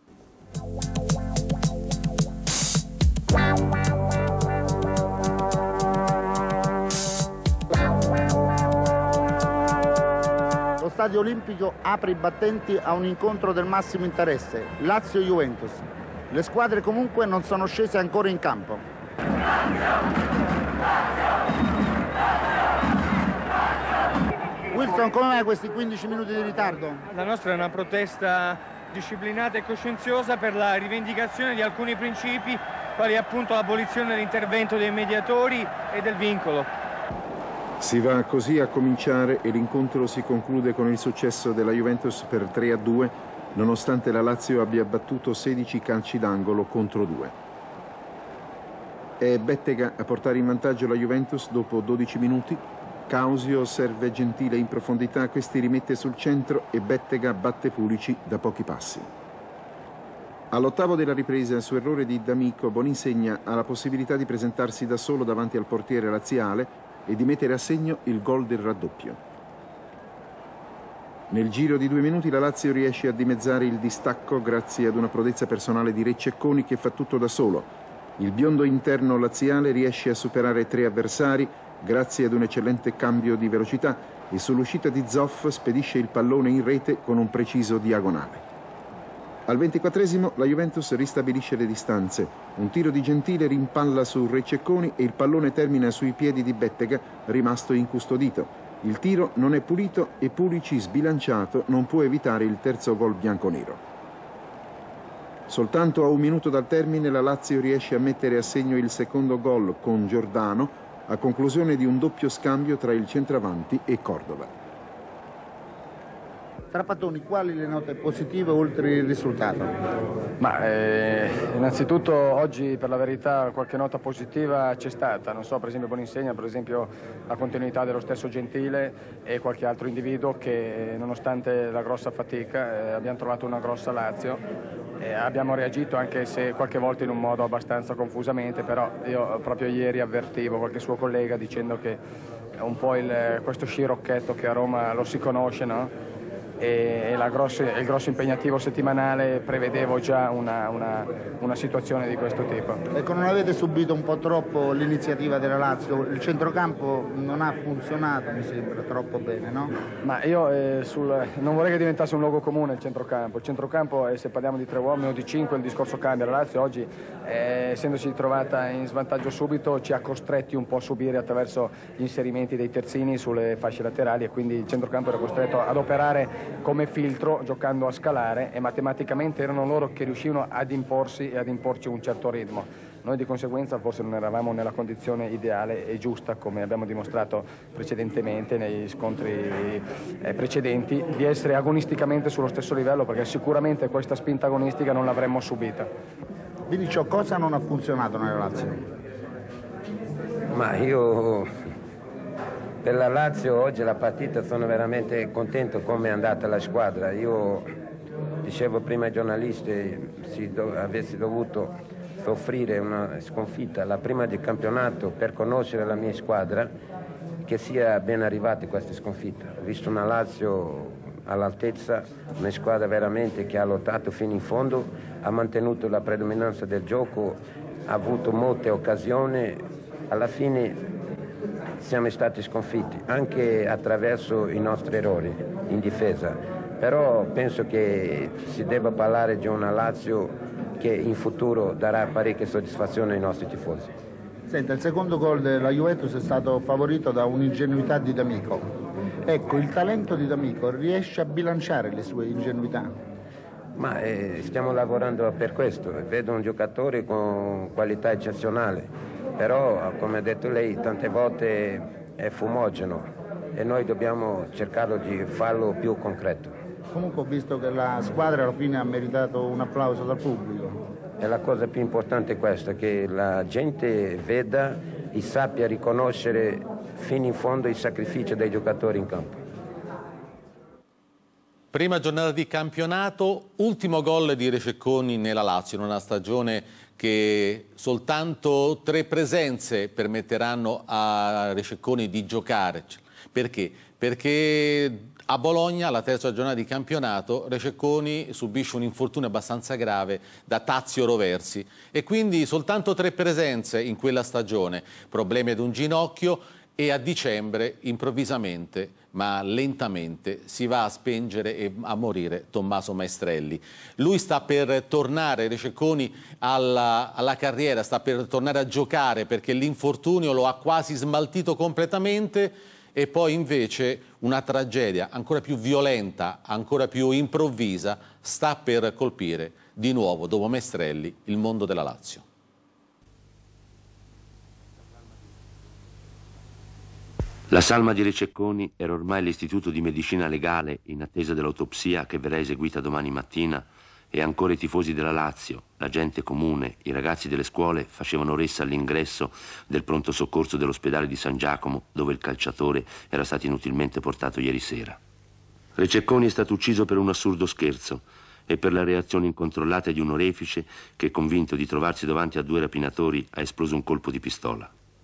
Lo Stadio Olimpico apre i battenti a un incontro del massimo interesse, Lazio-Juventus. Le squadre comunque non sono scese ancora in campo. Wilson, come mai questi quindici minuti di ritardo? La nostra è una protesta disciplinata e coscienziosa per la rivendicazione di alcuni principi, quali appunto l'abolizione dell'intervento dei mediatori e del vincolo. Si va così a cominciare e l'incontro si conclude con il successo della Juventus per tre a due, nonostante la Lazio abbia battuto sedici calci d'angolo contro due. È Bettega a portare in vantaggio la Juventus dopo dodici minuti. Causio serve Gentile in profondità, questi rimette sul centro e Bettega batte Pulici da pochi passi. All'ottavo della ripresa, su errore di D'Amico, Boninsegna ha la possibilità di presentarsi da solo davanti al portiere laziale e di mettere a segno il gol del raddoppio. Nel giro di due minuti la Lazio riesce a dimezzare il distacco grazie ad una prodezza personale di Rececconi che fa tutto da solo. Il biondo interno laziale riesce a superare tre avversari grazie ad un eccellente cambio di velocità e sull'uscita di Zoff spedisce il pallone in rete con un preciso diagonale. Al ventiquattresimo la Juventus ristabilisce le distanze. Un tiro di Gentile rimpalla su Rececconi e il pallone termina sui piedi di Bettega, rimasto incustodito. Il tiro non è pulito e Pulici, sbilanciato, non può evitare il terzo gol bianconero. Soltanto a un minuto dal termine la Lazio riesce a mettere a segno il secondo gol con Giordano, a conclusione di un doppio scambio tra il centravanti e Cordova. Trapattoni, quali le note positive oltre il risultato? Ma eh, innanzitutto oggi per la verità qualche nota positiva c'è stata, non so, per esempio Boninsegna, per esempio la continuità dello stesso Gentile e qualche altro individuo che nonostante la grossa fatica eh, abbiamo trovato una grossa Lazio e abbiamo reagito anche se qualche volta in un modo abbastanza confusamente, però io proprio ieri avvertivo qualche suo collega dicendo che è un po' il, questo scirocchetto che a Roma lo si conosce, no? e, e la grosso, il grosso impegnativo settimanale prevedevo già una, una, una situazione di questo tipo. Ecco, non avete subito un po' troppo l'iniziativa della Lazio? Il centrocampo non ha funzionato, mi sembra, troppo bene, no? Ma io eh, sul, non vorrei che diventasse un luogo comune il centrocampo. Il centrocampo, eh, se parliamo di tre uomini o di cinque, il discorso cambia. La Lazio oggi, eh, essendosi trovata in svantaggio subito, ci ha costretti un po' a subire attraverso gli inserimenti dei terzini sulle fasce laterali, e quindi il centrocampo era costretto ad operare come filtro, giocando a scalare, e matematicamente erano loro che riuscivano ad imporsi e ad imporci un certo ritmo. Noi di conseguenza forse non eravamo nella condizione ideale e giusta, come abbiamo dimostrato precedentemente negli scontri eh, precedenti, di essere agonisticamente sullo stesso livello, perché sicuramente questa spinta agonistica non l'avremmo subita. Vinicio, cosa non ha funzionato nella Lazio? Ma io per la Lazio oggi la partita sono veramente contento come è andata la squadra. Io dicevo prima ai giornalisti se do, avessi dovuto soffrire una sconfitta, la prima di campionato, per conoscere la mia squadra, che sia ben arrivata questa sconfitta. Ho visto una Lazio all'altezza, una squadra veramente che ha lottato fino in fondo, ha mantenuto la predominanza del gioco, ha avuto molte occasioni, alla fine siamo stati sconfitti anche attraverso i nostri errori in difesa, però penso che si debba parlare di una Lazio che in futuro darà parecchie soddisfazioni ai nostri tifosi. Senta, il secondo gol della Juventus è stato favorito da un'ingenuità di D'Amico. Ecco, il talento di D'Amico riesce a bilanciare le sue ingenuità? Ma eh, stiamo lavorando per questo. Vedo un giocatore con qualità eccezionale, però come ha detto lei tante volte è fumogeno e noi dobbiamo cercare di farlo più concreto. Comunque ho visto che la squadra alla fine ha meritato un applauso dal pubblico. E la cosa più importante è questa, che la gente veda e sappia riconoscere fino in fondo il sacrificio dei giocatori in campo. Prima giornata di campionato, ultimo gol di Rececconi nella Lazio, in una stagione che soltanto tre presenze permetteranno a Rececconi di giocare. Perché? Perché a Bologna, la terza giornata di campionato, Rececconi subisce un infortunio abbastanza grave da Tazio Roversi e quindi soltanto tre presenze in quella stagione, problemi ad un ginocchio, e a dicembre improvvisamente ma lentamente si va a spengere e a morire Tommaso Maestrelli. Lui sta per tornare, Rececconi, alla, alla carriera, sta per tornare a giocare perché l'infortunio lo ha quasi smaltito completamente, e poi invece una tragedia ancora più violenta, ancora più improvvisa, sta per colpire di nuovo, dopo Maestrelli, il mondo della Lazio. La salma di Rececconi era ormai all'Istituto di Medicina Legale in attesa dell'autopsia che verrà eseguita domani mattina, e ancora i tifosi della Lazio, la gente comune, i ragazzi delle scuole facevano ressa all'ingresso del pronto soccorso dell'ospedale di San Giacomo, dove il calciatore era stato inutilmente portato ieri sera. Rececconi è stato ucciso per un assurdo scherzo e per la reazione incontrollata di un orefice che, convinto di trovarsi davanti a due rapinatori, ha esploso un colpo di pistola.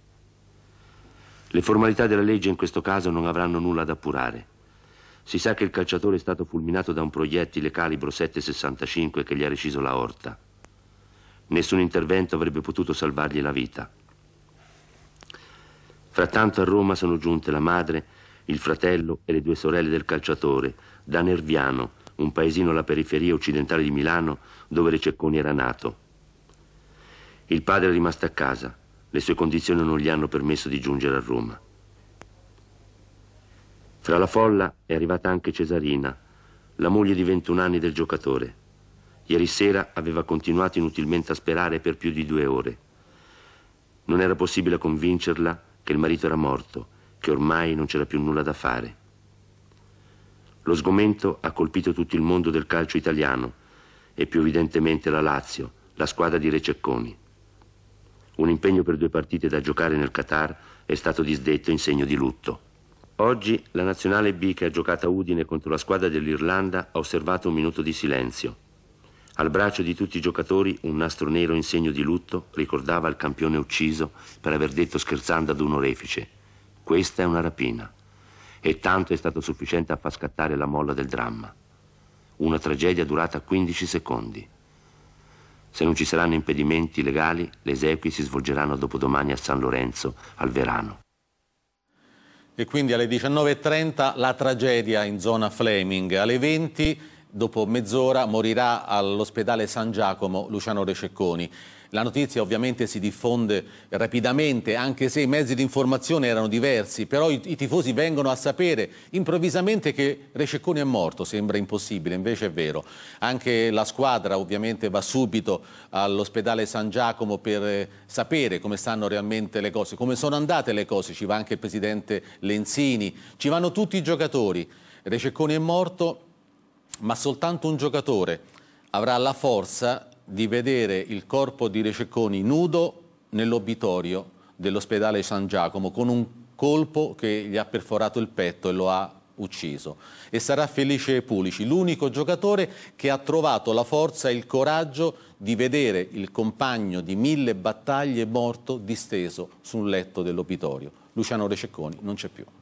Le formalità della legge in questo caso non avranno nulla da appurare. Si sa che il calciatore è stato fulminato da un proiettile calibro sette virgola sessantacinque che gli ha reciso l'aorta. Nessun intervento avrebbe potuto salvargli la vita. Frattanto a Roma sono giunte la madre, il fratello e le due sorelle del calciatore da Nerviano, un paesino alla periferia occidentale di Milano dove Rececconi era nato. Il padre è rimasto a casa, le sue condizioni non gli hanno permesso di giungere a Roma. Fra la folla è arrivata anche Cesarina, la moglie di ventuno anni del giocatore. Ieri sera aveva continuato inutilmente a sperare per più di due ore. Non era possibile convincerla che il marito era morto, che ormai non c'era più nulla da fare. Lo sgomento ha colpito tutto il mondo del calcio italiano e più evidentemente la Lazio, la squadra di Rececconi. Un impegno per due partite da giocare nel Qatar è stato disdetto in segno di lutto. Oggi la nazionale B, che ha giocato a Udine contro la squadra dell'Irlanda, ha osservato un minuto di silenzio. Al braccio di tutti i giocatori un nastro nero in segno di lutto ricordava il campione ucciso per aver detto scherzando ad un orefice: questa è una rapina. E tanto è stato sufficiente a far scattare la molla del dramma. Una tragedia durata quindici secondi. Se non ci saranno impedimenti legali, le esequie si svolgeranno dopodomani a San Lorenzo, al Verano. E quindi alle diciannove e trenta la tragedia in zona Fleming. Alle venti, dopo mezz'ora, morirà all'ospedale San Giacomo Luciano Rececconi. La notizia ovviamente si diffonde rapidamente, anche se i mezzi di informazione erano diversi, però i, i tifosi vengono a sapere improvvisamente che Rececconi è morto, sembra impossibile, invece è vero. Anche la squadra ovviamente va subito all'ospedale San Giacomo per eh, sapere come stanno realmente le cose, come sono andate le cose, ci va anche il presidente Lenzini, ci vanno tutti i giocatori. Rececconi è morto, ma soltanto un giocatore avrà la forza di vedere il corpo di Rececconi nudo nell'obitorio dell'ospedale San Giacomo con un colpo che gli ha perforato il petto e lo ha ucciso. E sarà Felice Pulici, l'unico giocatore che ha trovato la forza e il coraggio di vedere il compagno di mille battaglie morto disteso su un letto dell'obitorio. Luciano Rececconi non c'è più.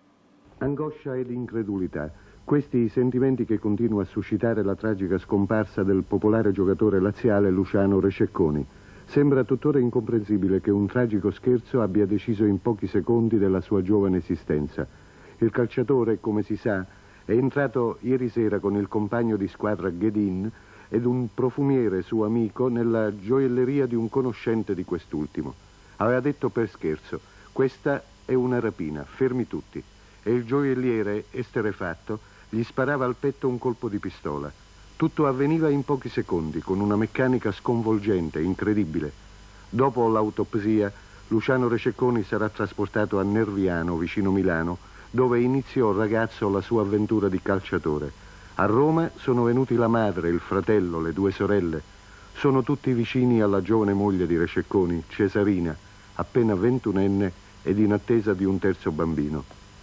Angoscia ed incredulità. Questi i sentimenti che continua a suscitare la tragica scomparsa del popolare giocatore laziale Luciano Rececconi. Sembra tuttora incomprensibile che un tragico scherzo abbia deciso in pochi secondi della sua giovane esistenza. Il calciatore, come si sa, è entrato ieri sera con il compagno di squadra Ghedin ed un profumiere suo amico nella gioielleria di un conoscente di quest'ultimo. Aveva detto per scherzo: questa è una rapina, fermi tutti. E il gioielliere, esterrefatto, gli sparava al petto un colpo di pistola. Tutto avveniva in pochi secondi, con una meccanica sconvolgente, incredibile. Dopo l'autopsia, Luciano Rececconi sarà trasportato a Nerviano, vicino Milano, dove iniziò il ragazzo la sua avventura di calciatore. A Roma sono venuti la madre, il fratello, le due sorelle. Sono tutti vicini alla giovane moglie di Rececconi, Cesarina, appena ventunenne ed in attesa di un terzo bambino.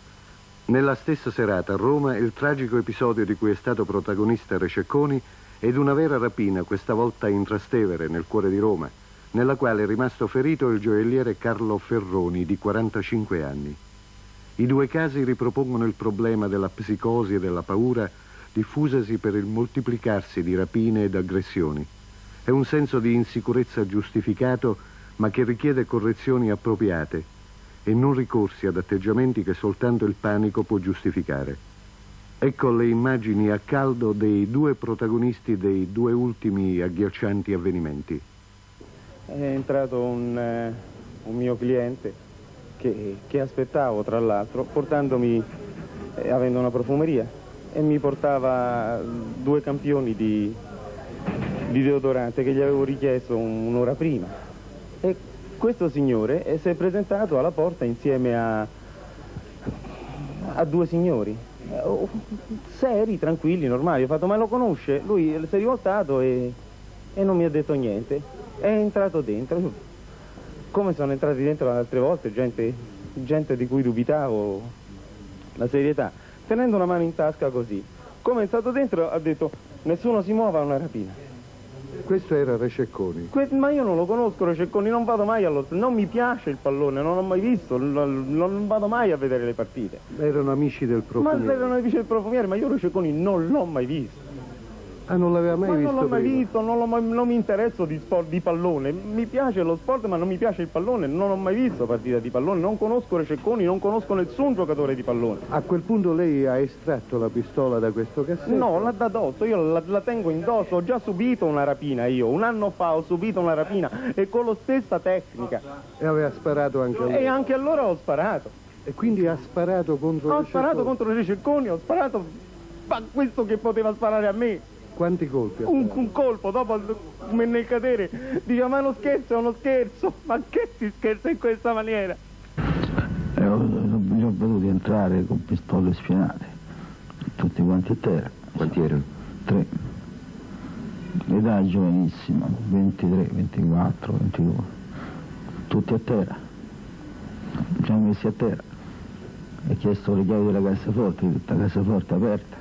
Nella stessa serata a Roma il tragico episodio di cui è stato protagonista Rececconi ed una vera rapina, questa volta in Trastevere, nel cuore di Roma, nella quale è rimasto ferito il gioielliere Carlo Ferroni, di quarantacinque anni. I due casi ripropongono il problema della psicosi e della paura diffusasi per il moltiplicarsi di rapine ed aggressioni. È un senso di insicurezza giustificato, ma che richiede correzioni appropriate e non ricorsi ad atteggiamenti che soltanto il panico può giustificare. Ecco le immagini a caldo dei due protagonisti dei due ultimi agghiaccianti avvenimenti. È entrato un, eh, un mio cliente che, che aspettavo, tra l'altro, portandomi, eh, avendo una profumeria, e mi portava due campioni di, di deodorante che gli avevo richiesto un'ora prima. E questo signore eh, si è presentato alla porta insieme a, a due signori, eh, oh, seri, tranquilli, normali. Ho fatto: ma lo conosce? Lui si è rivoltato e, e non mi ha detto niente. È entrato dentro, come sono entrati dentro le altre volte, gente, gente di cui dubitavo la serietà, tenendo una mano in tasca così. Come è entrato dentro ha detto: nessuno si muova, a una rapina. Questo era Rececconi. Que ma io non lo conosco Rececconi, non vado mai allo... non mi piace il pallone, non l'ho mai visto, non, non vado mai a vedere le partite. Erano amici del profumiere. Ma erano amici del profumiere, ma io Rececconi non l'ho mai visto. Ah, non l'aveva mai ma visto? Non l'ho mai prima. visto, non, mai, non mi interesso di sport, di pallone. Mi piace lo sport, ma non mi piace il pallone. Non ho mai visto partita di pallone, non conosco Rececconi, non conosco nessun giocatore di pallone. A quel punto lei ha estratto la pistola da questo cassetto? No, la da addosso, io la, la tengo indosso. Ho già subito una rapina io, un anno fa ho subito una rapina e con la stessa tecnica. E aveva sparato anche allora? E anche allora ho sparato. E quindi ha sparato contro Ho Rececconi? sparato contro Rececconi, ho sparato a questo che poteva sparare a me. Quanti colpi? Un, un colpo, dopo nel cadere, dice: ma uno scherzo è uno scherzo, ma che si scherza in questa maniera? Eh, ho, ho veduto entrare con pistole sfinate, tutti quanti a terra. Quanti erano? Tre. Età giovanissima, ventitré, ventiquattro, ventidue. Tutti a terra. Ci hanno messi a terra. E chiesto le chiavi della cassaforte, tutta la cassaforte aperta.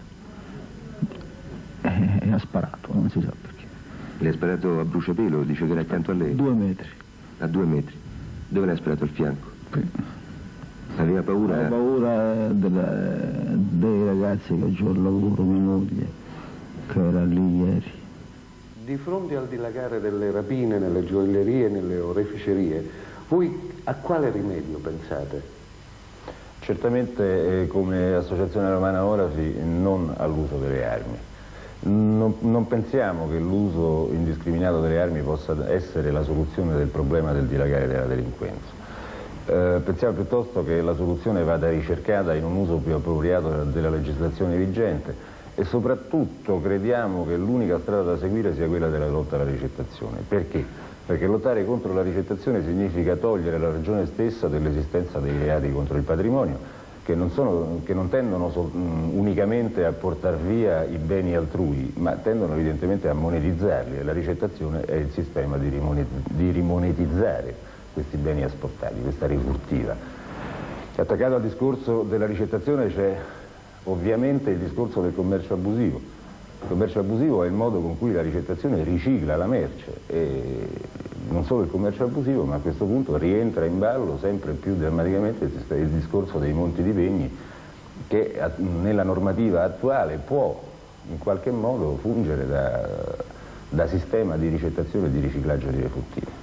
E ha sparato, non si sa perché. Le ha sparato a bruciapelo, dice che era accanto a lei? Due metri. A due metri. Dove le ha sparato? Il fianco? Qui. Aveva paura? Ho paura della, dei ragazzi che giù al lavoro, mia moglie, che era lì ieri. Di fronte al dilagare delle rapine nelle gioiellerie e nelle oreficerie, voi a quale rimedio pensate? Certamente eh, come Associazione Romana Orafi non all'uso delle armi. Non, non pensiamo che l'uso indiscriminato delle armi possa essere la soluzione del problema del dilagare della delinquenza. Eh, pensiamo piuttosto che la soluzione vada ricercata in un uso più appropriato della legislazione vigente e soprattutto crediamo che l'unica strada da seguire sia quella della lotta alla ricettazione. Perché? Perché lottare contro la ricettazione significa togliere la ragione stessa dell'esistenza dei reati contro il patrimonio, che non, sono, che non tendono so, mh, unicamente a portare via i beni altrui, ma tendono evidentemente a monetizzarli, e la ricettazione è il sistema di, rimoneti, di rimonetizzare questi beni asportati, questa rifurtiva. Attaccato al discorso della ricettazione c'è ovviamente il discorso del commercio abusivo. Il commercio abusivo è il modo con cui la ricettazione ricicla la merce, e non solo il commercio abusivo, ma a questo punto rientra in ballo sempre più drammaticamente il discorso dei monti di pegni, che nella normativa attuale può in qualche modo fungere da, da sistema di ricettazione e di riciclaggio di refurtivi.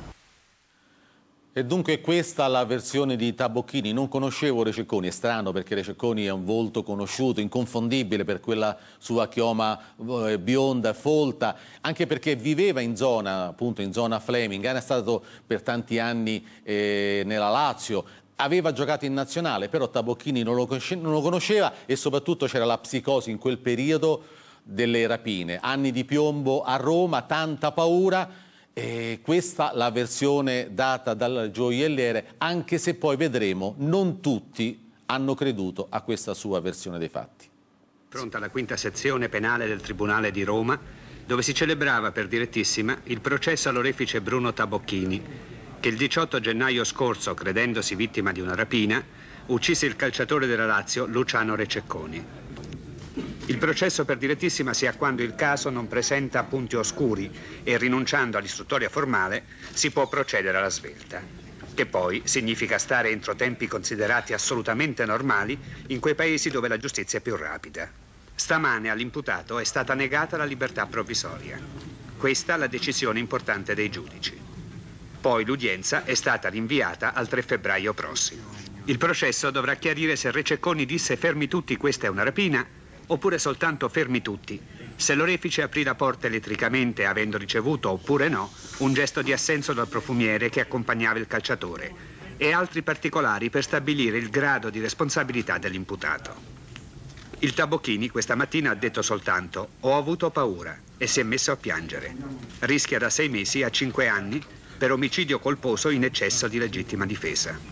E dunque questa la versione di Tabocchini. Non conoscevo Rececconi, è strano perché Rececconi è un volto conosciuto, inconfondibile per quella sua chioma bionda, folta, anche perché viveva in zona, appunto in zona Fleming, era stato per tanti anni eh, nella Lazio, aveva giocato in nazionale, però Tabocchini non lo, non lo conosceva e soprattutto c'era la psicosi in quel periodo delle rapine, anni di piombo a Roma, tanta paura. E questa la versione data dal gioielliere, anche se poi vedremo non tutti hanno creduto a questa sua versione dei fatti. Pronta la quinta sezione penale del Tribunale di Roma, dove si celebrava per direttissima il processo all'orefice Bruno Tabocchini, che il diciotto gennaio scorso, credendosi vittima di una rapina, uccise il calciatore della Lazio Luciano Rececconi. Il processo per direttissima sia quando il caso non presenta punti oscuri e, rinunciando all'istruttoria formale, si può procedere alla svelta, che poi significa stare entro tempi considerati assolutamente normali in quei paesi dove la giustizia è più rapida. Stamane all'imputato è stata negata la libertà provvisoria. Questa la decisione importante dei giudici. Poi l'udienza è stata rinviata al tre febbraio prossimo. Il processo dovrà chiarire se Rececconi disse fermi tutti, questa è una rapina, oppure soltanto fermi tutti, se l'orefice aprì la porta elettricamente avendo ricevuto, oppure no, un gesto di assenso dal profumiere che accompagnava il calciatore, e altri particolari per stabilire il grado di responsabilità dell'imputato. Il Tabocchini questa mattina ha detto soltanto «ho avuto paura» e si è messo a piangere. Rischia da sei mesi a cinque anni per omicidio colposo in eccesso di legittima difesa.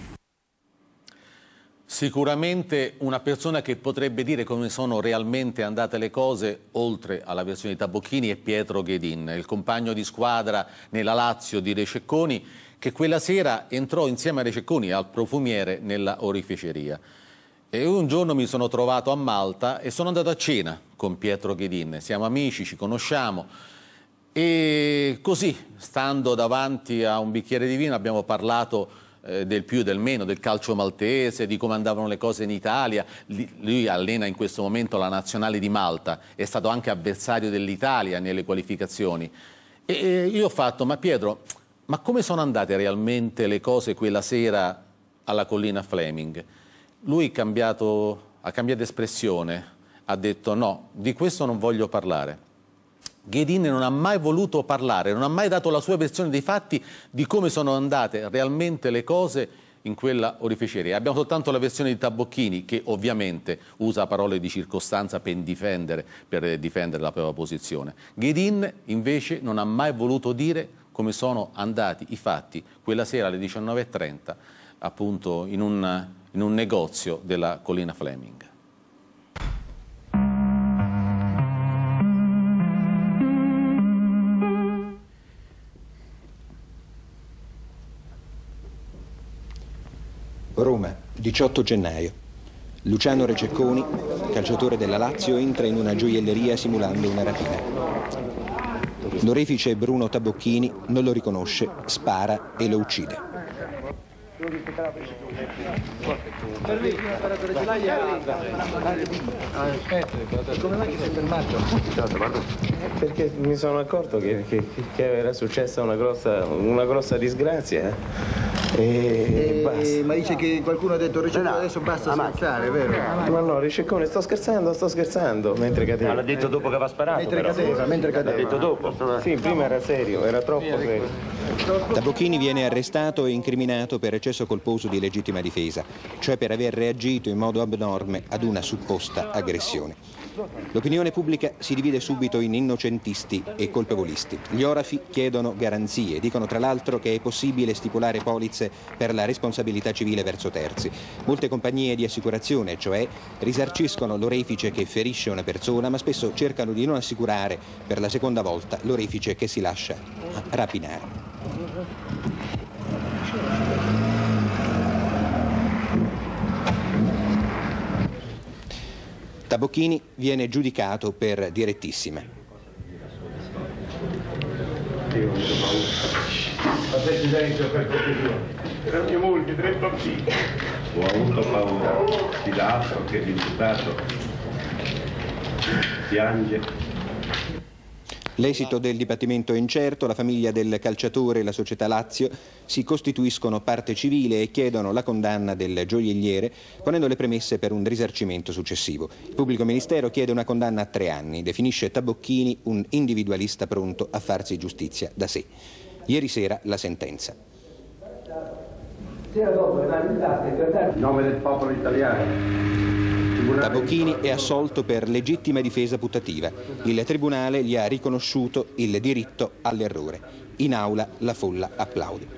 Sicuramente una persona che potrebbe dire come sono realmente andate le cose, oltre alla versione di Tabocchini, è Pietro Ghedin, il compagno di squadra nella Lazio di Rececconi, che quella sera entrò insieme a Rececconi al profumiere nella oreficeria. E un giorno mi sono trovato a Malta e sono andato a cena con Pietro Ghedin. Siamo amici, ci conosciamo e così, stando davanti a un bicchiere di vino, abbiamo parlato del più e del meno, del calcio maltese, di come andavano le cose in Italia. Lui allena in questo momento la nazionale di Malta, è stato anche avversario dell'Italia nelle qualificazioni. E io ho fatto, ma Pietro, ma come sono andate realmente le cose quella sera alla collina Fleming? Lui ha cambiato, ha cambiato espressione, ha detto no, di questo non voglio parlare. Ghedin non ha mai voluto parlare, non ha mai dato la sua versione dei fatti di come sono andate realmente le cose in quella oreficeria. Abbiamo soltanto la versione di Tabocchini, che ovviamente usa parole di circostanza per difendere, per difendere la propria posizione. Ghedin invece non ha mai voluto dire come sono andati i fatti quella sera alle diciannove e trenta, appunto in un, in un negozio della collina Fleming. Roma, diciotto gennaio. Luciano Rececconi, calciatore della Lazio, entra in una gioielleria simulando una rapina. L'orefice Bruno Tabocchini non lo riconosce, spara e lo uccide. Come mai ti sei fermato? Perché mi sono accorto che, che, che era successa una grossa, una grossa disgrazia. E, e basta. Ma dice che qualcuno ha detto Riceccone adesso basta scherzare, vero? Ma no, Riceccone, sto scherzando, sto scherzando. Mentre cadeva. No, l'ha detto dopo che aveva sparato. Mentre però. cadeva, mentre cadeva. L'ha detto dopo. Sì, prima era serio, era troppo serio. Tabocchini viene arrestato e incriminato per eccesso colposo di legittima difesa, cioè per aver reagito in modo abnorme ad una supposta aggressione. L'opinione pubblica si divide subito in innocentisti e colpevolisti. Gli orafi chiedono garanzie, dicono tra l'altro che è possibile stipulare polizze per la responsabilità civile verso terzi. Molte compagnie di assicurazione, cioè, risarciscono l'orefice che ferisce una persona, ma spesso cercano di non assicurare per la seconda volta l'orefice che si lascia rapinare. Tabocchini viene giudicato per direttissima. Fate silenzio per cortesia. Erano molti, tre bambini. Ho avuto paura di l'altro che l'imputato piange. L'esito del dibattimento è incerto, la famiglia del calciatore e la società Lazio si costituiscono parte civile e chiedono la condanna del gioielliere, ponendo le premesse per un risarcimento successivo. Il pubblico ministero chiede una condanna a tre anni, definisce Tabocchini un individualista pronto a farsi giustizia da sé. Ieri sera la sentenza. In nome del popolo italiano. Tabocchini è assolto per legittima difesa putativa. Il tribunale gli ha riconosciuto il diritto all'errore. In aula la folla applaude.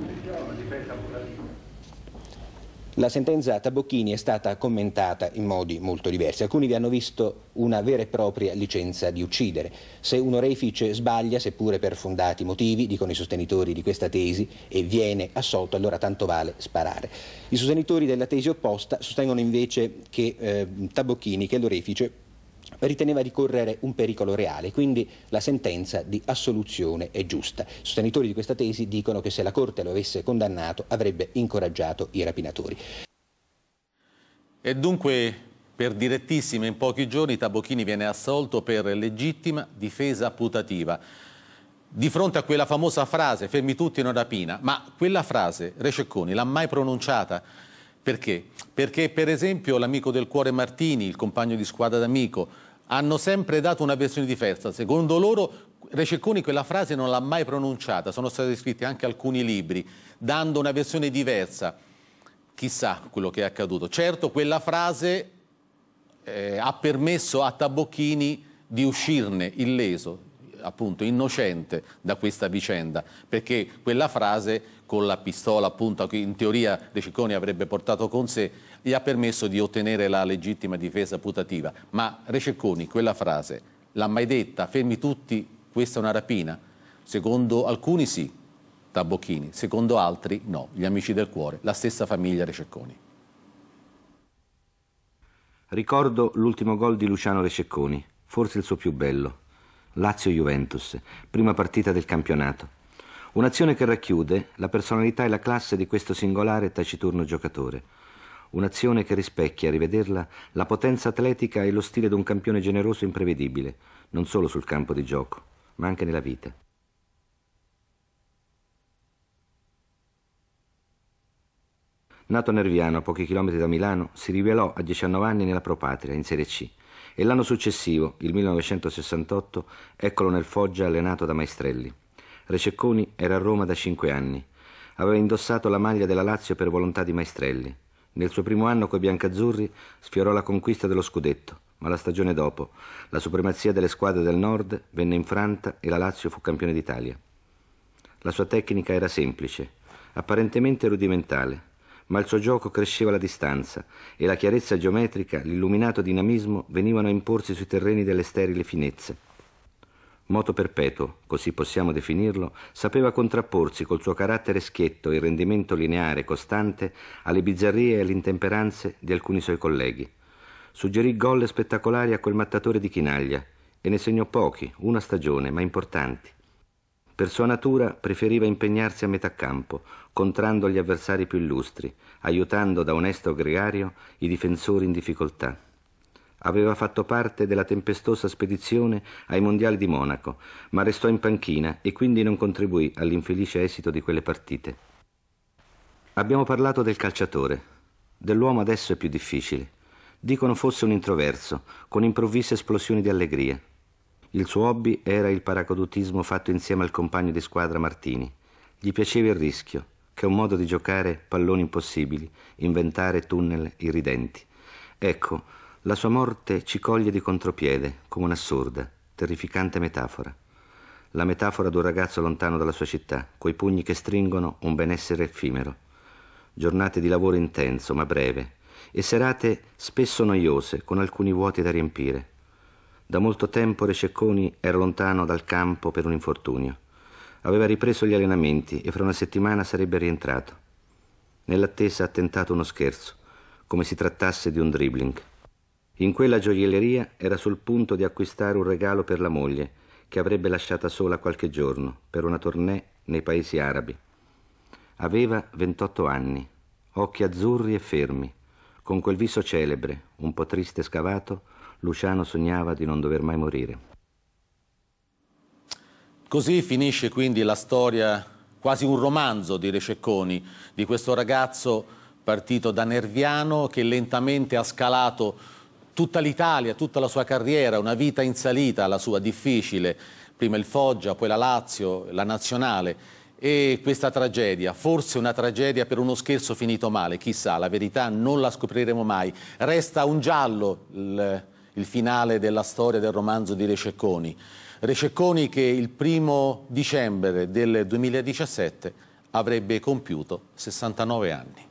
La sentenza a Tabocchini è stata commentata in modi molto diversi. Alcuni vi hanno visto una vera e propria licenza di uccidere. Se un orefice sbaglia, seppure per fondati motivi, dicono i sostenitori di questa tesi, e viene assolto, allora tanto vale sparare. I sostenitori della tesi opposta sostengono invece che eh, Tabocchini, che l'orefice, riteneva di correre un pericolo reale, quindi la sentenza di assoluzione è giusta. I sostenitori di questa tesi dicono che se la Corte lo avesse condannato avrebbe incoraggiato i rapinatori. E dunque, per direttissima, in pochi giorni Tabocchini viene assolto per legittima difesa putativa. Di fronte a quella famosa frase, fermi tutti in una rapina, ma quella frase Rececconi l'ha mai pronunciata? Perché? Perché per esempio l'amico del cuore Martini, il compagno di squadra d'Amico, hanno sempre dato una versione diversa. Secondo loro Rececconi quella frase non l'ha mai pronunciata, sono stati scritti anche alcuni libri dando una versione diversa. Chissà quello che è accaduto. Certo, quella frase eh, ha permesso a Tabocchini di uscirne illeso, appunto innocente da questa vicenda, perché quella frase con la pistola appunto che in teoria Rececconi avrebbe portato con sé gli ha permesso di ottenere la legittima difesa putativa. Ma Rececconi quella frase l'ha mai detta? Fermi tutti, questa è una rapina? Secondo alcuni sì, Tabocchini, secondo altri no, gli amici del cuore, la stessa famiglia Rececconi. Ricordo l'ultimo gol di Luciano Rececconi, forse il suo più bello. Lazio-Juventus, prima partita del campionato. Un'azione che racchiude la personalità e la classe di questo singolare e taciturno giocatore. Un'azione che rispecchia, a rivederla, la potenza atletica e lo stile di un campione generoso e imprevedibile, non solo sul campo di gioco, ma anche nella vita. Nato a Nerviano, a pochi chilometri da Milano, si rivelò a diciannove anni nella Pro Patria, in Serie C, e l'anno successivo, il millenovecentosessantotto, eccolo nel Foggia allenato da Maestrelli. Rececconi era a Roma da cinque anni. Aveva indossato la maglia della Lazio per volontà di Maestrelli. Nel suo primo anno coi biancazzurri sfiorò la conquista dello scudetto, ma la stagione dopo, la supremazia delle squadre del nord venne infranta e la Lazio fu campione d'Italia. La sua tecnica era semplice, apparentemente rudimentale, ma il suo gioco cresceva alla distanza e la chiarezza geometrica, l'illuminato dinamismo venivano a imporsi sui terreni delle sterili finezze. Moto Perpetuo, così possiamo definirlo, sapeva contrapporsi col suo carattere schietto e il rendimento lineare costante alle bizzarrie e alle intemperanze di alcuni suoi colleghi. Suggerì gol spettacolari a quel mattatore di Chinaglia e ne segnò pochi, una stagione, ma importanti. Per sua natura preferiva impegnarsi a metà campo, contrando gli avversari più illustri, aiutando da onesto gregario i difensori in difficoltà. Aveva fatto parte della tempestosa spedizione ai mondiali di Monaco, ma restò in panchina e quindi non contribuì all'infelice esito di quelle partite. Abbiamo parlato del calciatore. Dell'uomo adesso è più difficile. Dicono fosse un introverso, con improvvise esplosioni di allegria. Il suo hobby era il paracadutismo fatto insieme al compagno di squadra Martini. Gli piaceva il rischio, che è un modo di giocare palloni impossibili, inventare tunnel irridenti. Ecco, la sua morte ci coglie di contropiede, come un'assurda, terrificante metafora. La metafora di un ragazzo lontano dalla sua città, coi pugni che stringono un benessere effimero. Giornate di lavoro intenso, ma breve, e serate spesso noiose, con alcuni vuoti da riempire. Da molto tempo Rececconi era lontano dal campo per un infortunio. Aveva ripreso gli allenamenti e fra una settimana sarebbe rientrato. Nell'attesa ha tentato uno scherzo, come si trattasse di un dribbling. In quella gioielleria era sul punto di acquistare un regalo per la moglie, che avrebbe lasciata sola qualche giorno, per una tournée nei paesi arabi. Aveva ventotto anni, occhi azzurri e fermi. Con quel viso celebre, un po' triste e scavato, Luciano sognava di non dover mai morire. Così finisce quindi la storia, quasi un romanzo di Rececconi, di questo ragazzo partito da Nerviano che lentamente ha scalato tutta l'Italia, tutta la sua carriera, una vita in salita, la sua difficile, prima il Foggia, poi la Lazio, la Nazionale, e questa tragedia, forse una tragedia per uno scherzo finito male, chissà, la verità non la scopriremo mai. Resta un giallo il, il finale della storia del romanzo di Rececconi. Rececconi che il primo dicembre del duemiladiciassette avrebbe compiuto sessantanove anni.